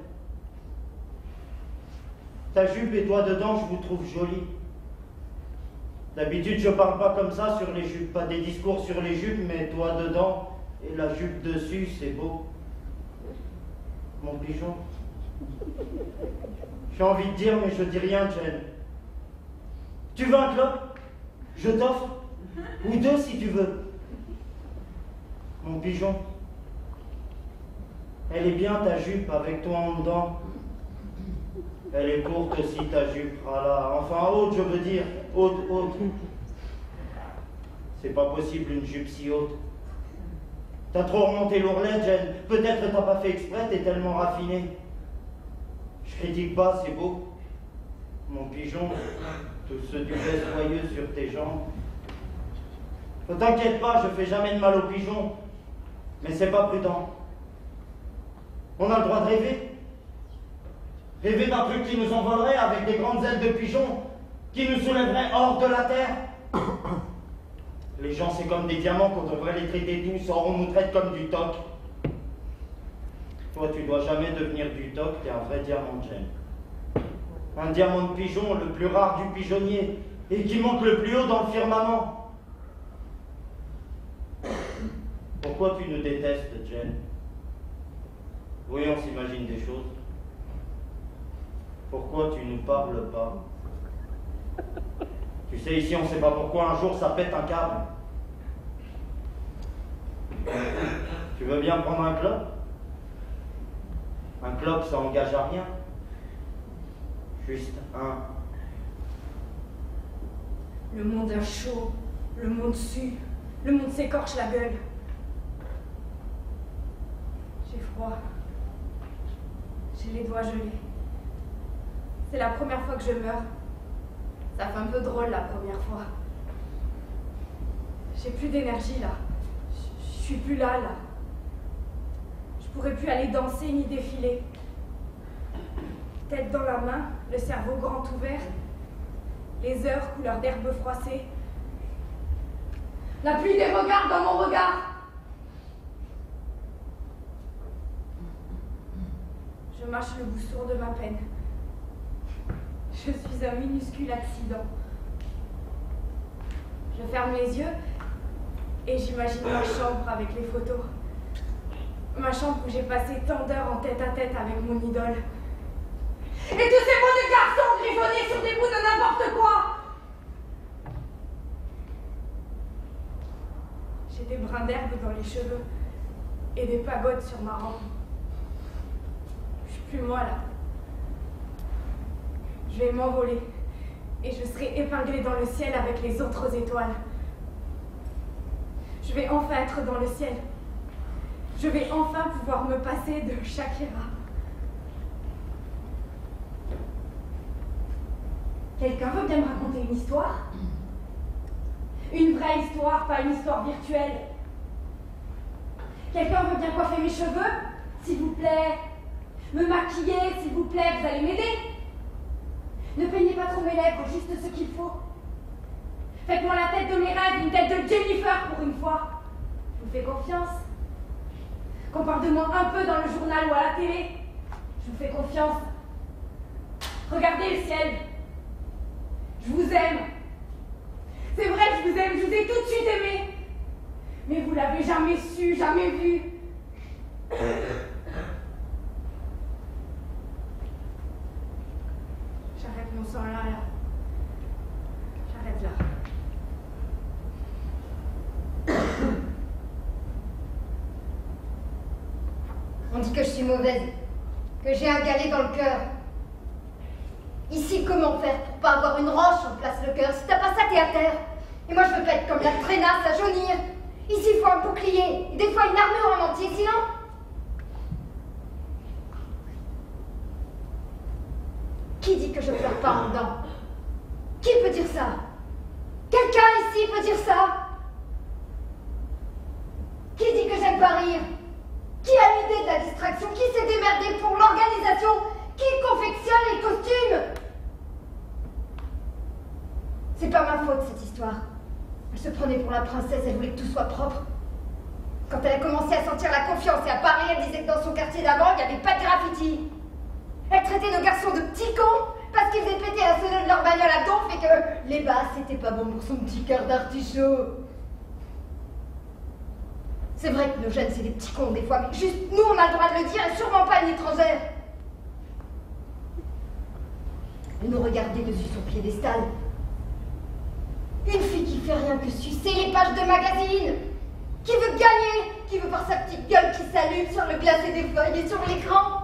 Ta jupe et toi dedans, je vous trouve jolie. D'habitude, je parle pas comme ça sur les jupes, pas des discours sur les jupes, mais toi dedans et la jupe dessus, c'est beau. Mon pigeon. J'ai envie de dire, mais je dis rien, Jen. Tu veux un clope? Je t'offre. Ou deux si tu veux. Mon pigeon. Elle est bien ta jupe avec toi en dedans. Elle est courte aussi ta jupe. Voilà. Enfin haute, je veux dire. Haute, haute. C'est pas possible une jupe si haute. T'as trop remonté l'ourlet, Jen. Peut-être que t'as pas fait exprès, t'es tellement raffiné. Je critique pas, c'est beau. Mon pigeon, tout ce duvet soyeux sur tes jambes. Ne t'inquiète pas, je fais jamais de mal aux pigeons. Mais c'est pas prudent. On a le droit de rêver. Rêver d'un truc qui nous envolerait avec des grandes ailes de pigeon, qui nous soulèverait hors de la terre. Les gens, c'est comme des diamants, quand on devrait les traiter tous, or on nous traite comme du toc. Toi, tu dois jamais devenir du toc, t'es un vrai diamant, Jen. Un diamant de pigeon, le plus rare du pigeonnier, et qui monte le plus haut dans le firmament. Pourquoi tu nous détestes, Jen? Oui, on s'imagine des choses. Pourquoi tu nous parles pas? Tu sais, ici, on sait pas pourquoi, un jour, ça pète un câble. Tu veux bien prendre un clope? Un clope, ça engage à rien. Juste un. Le monde a chaud, le monde sue, le monde s'écorche la gueule. J'ai froid. J'ai les doigts gelés. C'est la première fois que je meurs. Ça fait un peu drôle la première fois. J'ai plus d'énergie là. Je suis plus là, là. Je pourrais plus aller danser ni défiler. Tête dans la main, le cerveau grand ouvert, les heures couleur d'herbe froissée. La pluie des regards dans mon regard. Je mâche le bout sourd de ma peine. Je suis un minuscule accident. Je ferme les yeux et j'imagine ma chambre avec les photos. Ma chambre où j'ai passé tant d'heures en tête à tête avec mon idole. Et tous ces mots de garçons griffonnés sur des bouts de n'importe quoi. J'ai des brins d'herbe dans les cheveux et des pagodes sur ma robe. Je suis plus moi là. Je vais m'envoler et je serai épinglée dans le ciel avec les autres étoiles. Je vais enfin être dans le ciel. Je vais enfin pouvoir me passer de Shakira. Quelqu'un veut bien me raconter une histoire? Une vraie histoire, pas une histoire virtuelle. Quelqu'un veut bien coiffer mes cheveux? S'il vous plaît. Me maquiller, s'il vous plaît, vous allez m'aider? Ne peignez pas trop mes lèvres, juste ce qu'il faut. Faites-moi la tête de mes rêves, une tête de Jennifer pour une fois. Je vous fais confiance. Qu'on parle de moi un peu dans le journal ou à la télé. Je vous fais confiance. Regardez le ciel. Je vous aime. C'est vrai, je vous aime, je vous ai tout de suite aimé. Mais vous l'avez jamais su, jamais vu. J'arrête mon sang là, là. J'arrête là. On dit que je suis mauvaise, que j'ai un galet dans le cœur. Ici, comment faire pour pas avoir une roche en place le cœur? Si t'as pas ça, t'es à terre. Et moi, je veux pas être comme la traînasse à jaunir. Ici, il faut un bouclier, et des fois une armure en entier, sinon... Qui dit que je pleure pas en dedans? Qui peut dire ça? Quelqu'un ici peut dire ça? Qui dit que j'aime pas rire? Qui a l'idée de la distraction? Qui s'est démerdé pour l'organisation? Qui confectionne les costumes? C'est pas ma faute, cette histoire. Elle se prenait pour la princesse, elle voulait que tout soit propre. Quand elle a commencé à sentir la confiance et à parler, elle disait que dans son quartier d'avant, il n'y avait pas de graffiti. Elle traitait nos garçons de petits cons parce qu'ils faisaient péter la sonnette de leur bagnole à donf et que les basses, c'était pas bon pour son petit cœur d'artichaut. C'est vrai que nos jeunes, c'est des petits cons des fois, mais juste nous, on a le droit de le dire et sûrement pas une étrangère. Elle nous regardait dessus son piédestal. Une fille qui fait rien que sucer les pages de magazines, qui veut gagner, qui veut voir sa petite gueule qui s'allume sur le glacé des feuilles et sur l'écran.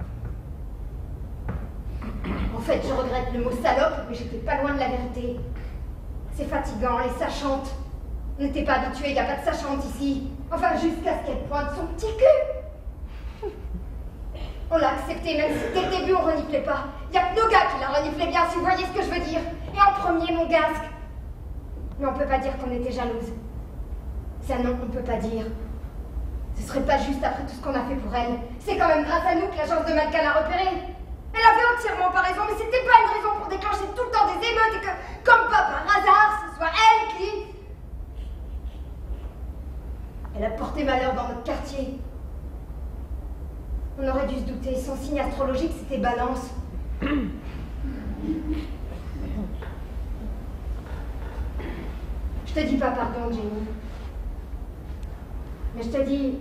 En fait, je regrette le mot salope, mais j'étais pas loin de la vérité. C'est fatigant, les sachantes. On n'était pas habitués, il n'y a pas de sachante ici. Enfin, jusqu'à ce qu'elle pointe son petit cul. On l'a accepté, même si dès le début on reniflait pas. Il n'y a que nos gars qui la reniflaient bien, si vous voyez ce que je veux dire. Et en premier, mon gasque. Mais on peut pas dire qu'on était jalouse. Ça non, on peut pas dire. Ce serait pas juste après tout ce qu'on a fait pour elle. C'est quand même grâce à nous que l'agence de Malka l'a repérée. Elle avait entièrement pas raison, mais c'était pas une raison pour déclencher tout le temps des émeutes et que, comme pas par hasard, ce soit elle qui... Elle a porté malheur dans notre quartier. On aurait dû se douter. Son signe astrologique, c'était Balance. Je te dis pas pardon, Jenny. Mais je te dis...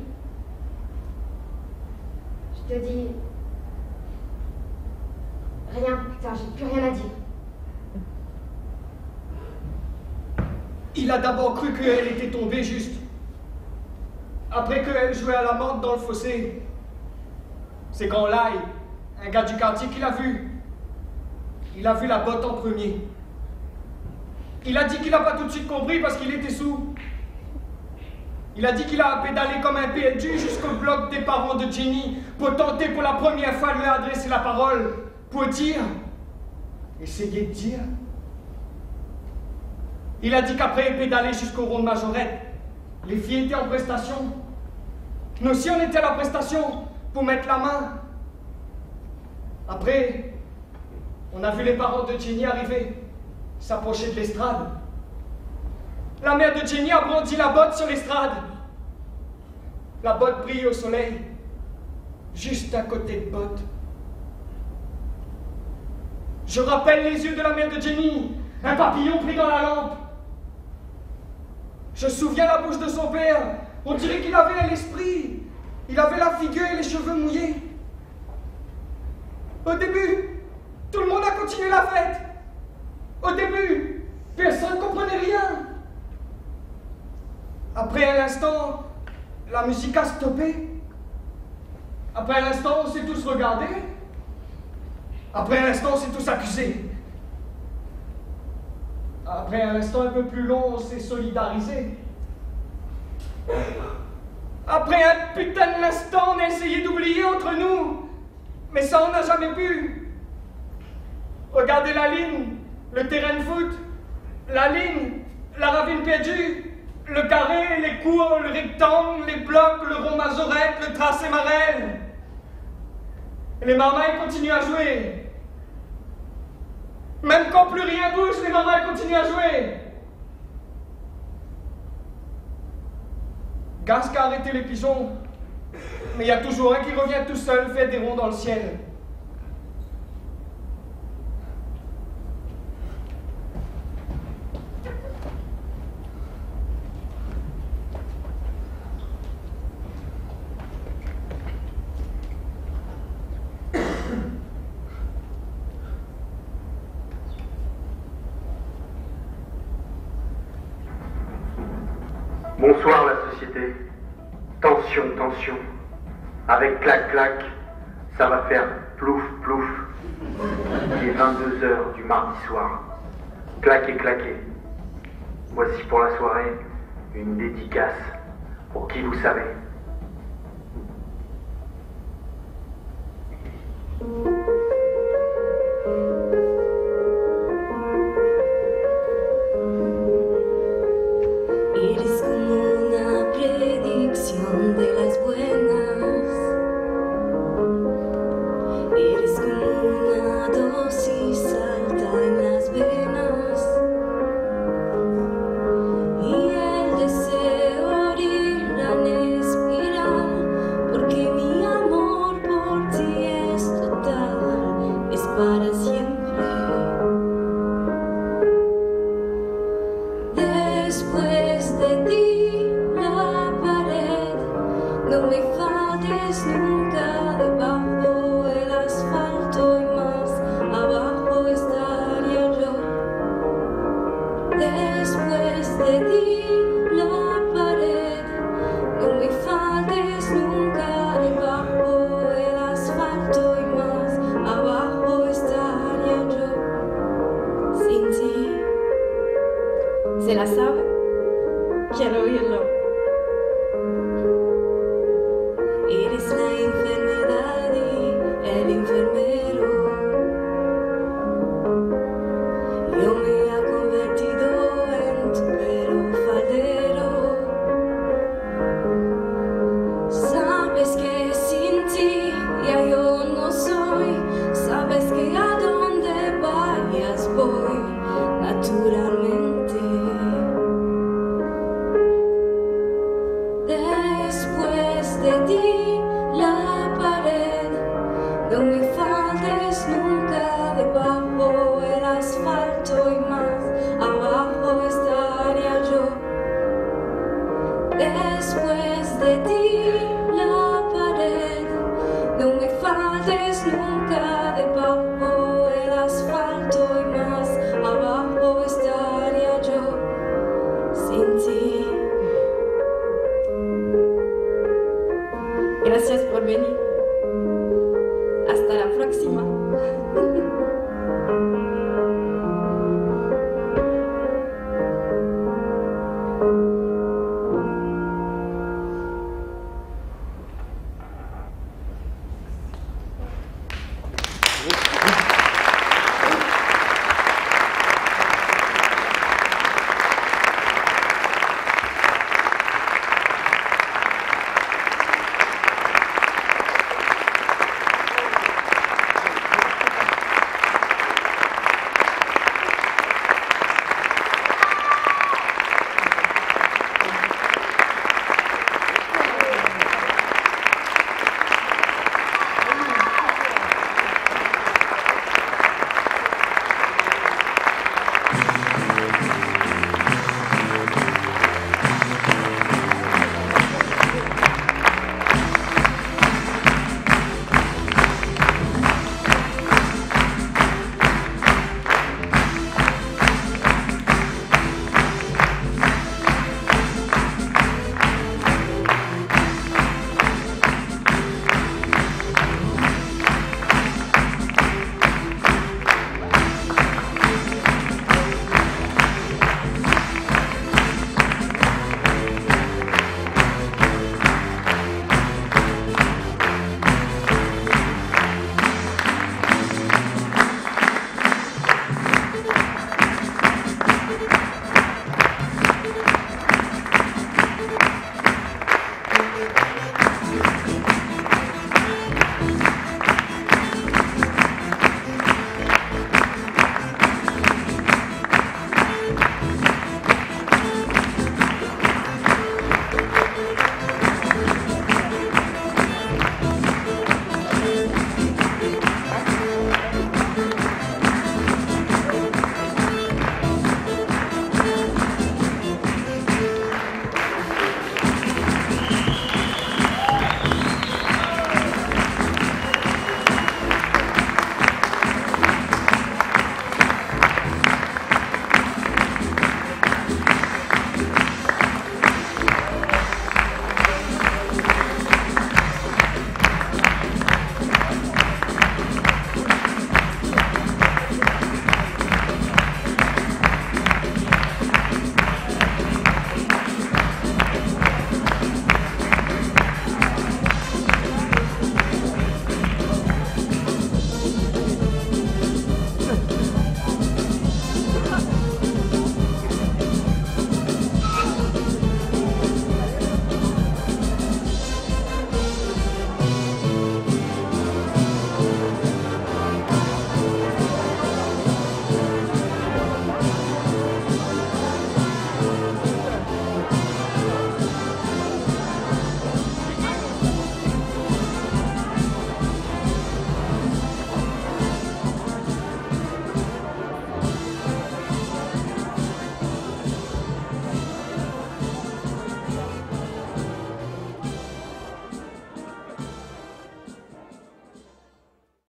Je te dis... Rien, putain, j'ai plus rien à dire. Il a d'abord cru qu'elle était tombée juste. Après qu'elle jouait à la menthe dans le fossé. C'est quand là, un gars du quartier qui l'a vu. Il a vu la botte en premier. Il a dit qu'il n'a pas tout de suite compris parce qu'il était sous. Il a dit qu'il a pédalé comme un perdu jusqu'au bloc des parents de Jenny pour tenter pour la première fois de lui adresser la parole, pour dire, essayer de dire. Il a dit qu'après pédaler jusqu'au rond de Majorette, les filles étaient en prestation. Nous aussi on était à la prestation pour mettre la main. Après, on a vu les parents de Jenny arriver, s'approcher de l'estrade. La mère de Jenny a brandi la botte sur l'estrade. La botte brille au soleil, juste à côté de botte. Je rappelle les yeux de la mère de Jenny, un papillon pris dans la lampe. Je souviens la bouche de son père, on dirait qu'il avait l'esprit, il avait la figure et les cheveux mouillés. Au début, tout le monde a continué la fête. Au début, personne ne comprenait rien. Après un instant, la musique a stoppé. Après un instant, on s'est tous regardés. Après un instant, on s'est tous accusés. Après un instant un peu plus long, on s'est solidarisés. Après un putain d'instant, on a essayé d'oublier entre nous. Mais ça, on n'a jamais pu. Regardez la ligne, le terrain de foot, la ligne, la ravine perdue, le carré, les cours, le rectangle, les blocs, le rond Mazorette, le tracé Marelle. Et les marmailles continuent à jouer. Même quand plus rien bouge, les marmailles continuent à jouer. Gasque a arrêté les pigeons, mais il y a toujours un qui revient tout seul, fait des ronds dans le ciel. Bonsoir la société. Tension, tension. Avec clac, clac, ça va faire plouf, plouf. Il est vingt-deux heures du mardi soir. Claquez, claquez. Voici pour la soirée une dédicace pour qui vous savez. Eres como una predicción de las buenas. Eres como una dosis alta en las venas. Y el deseo de la de ti la pared, no me faltes nunca debajo el asfalto y más abajo estaría yo. Después de ti la pared, no me faltes nunca debajo el asfalto y más abajo estaría yo sin ti. Gracias por venir. Hasta la próxima.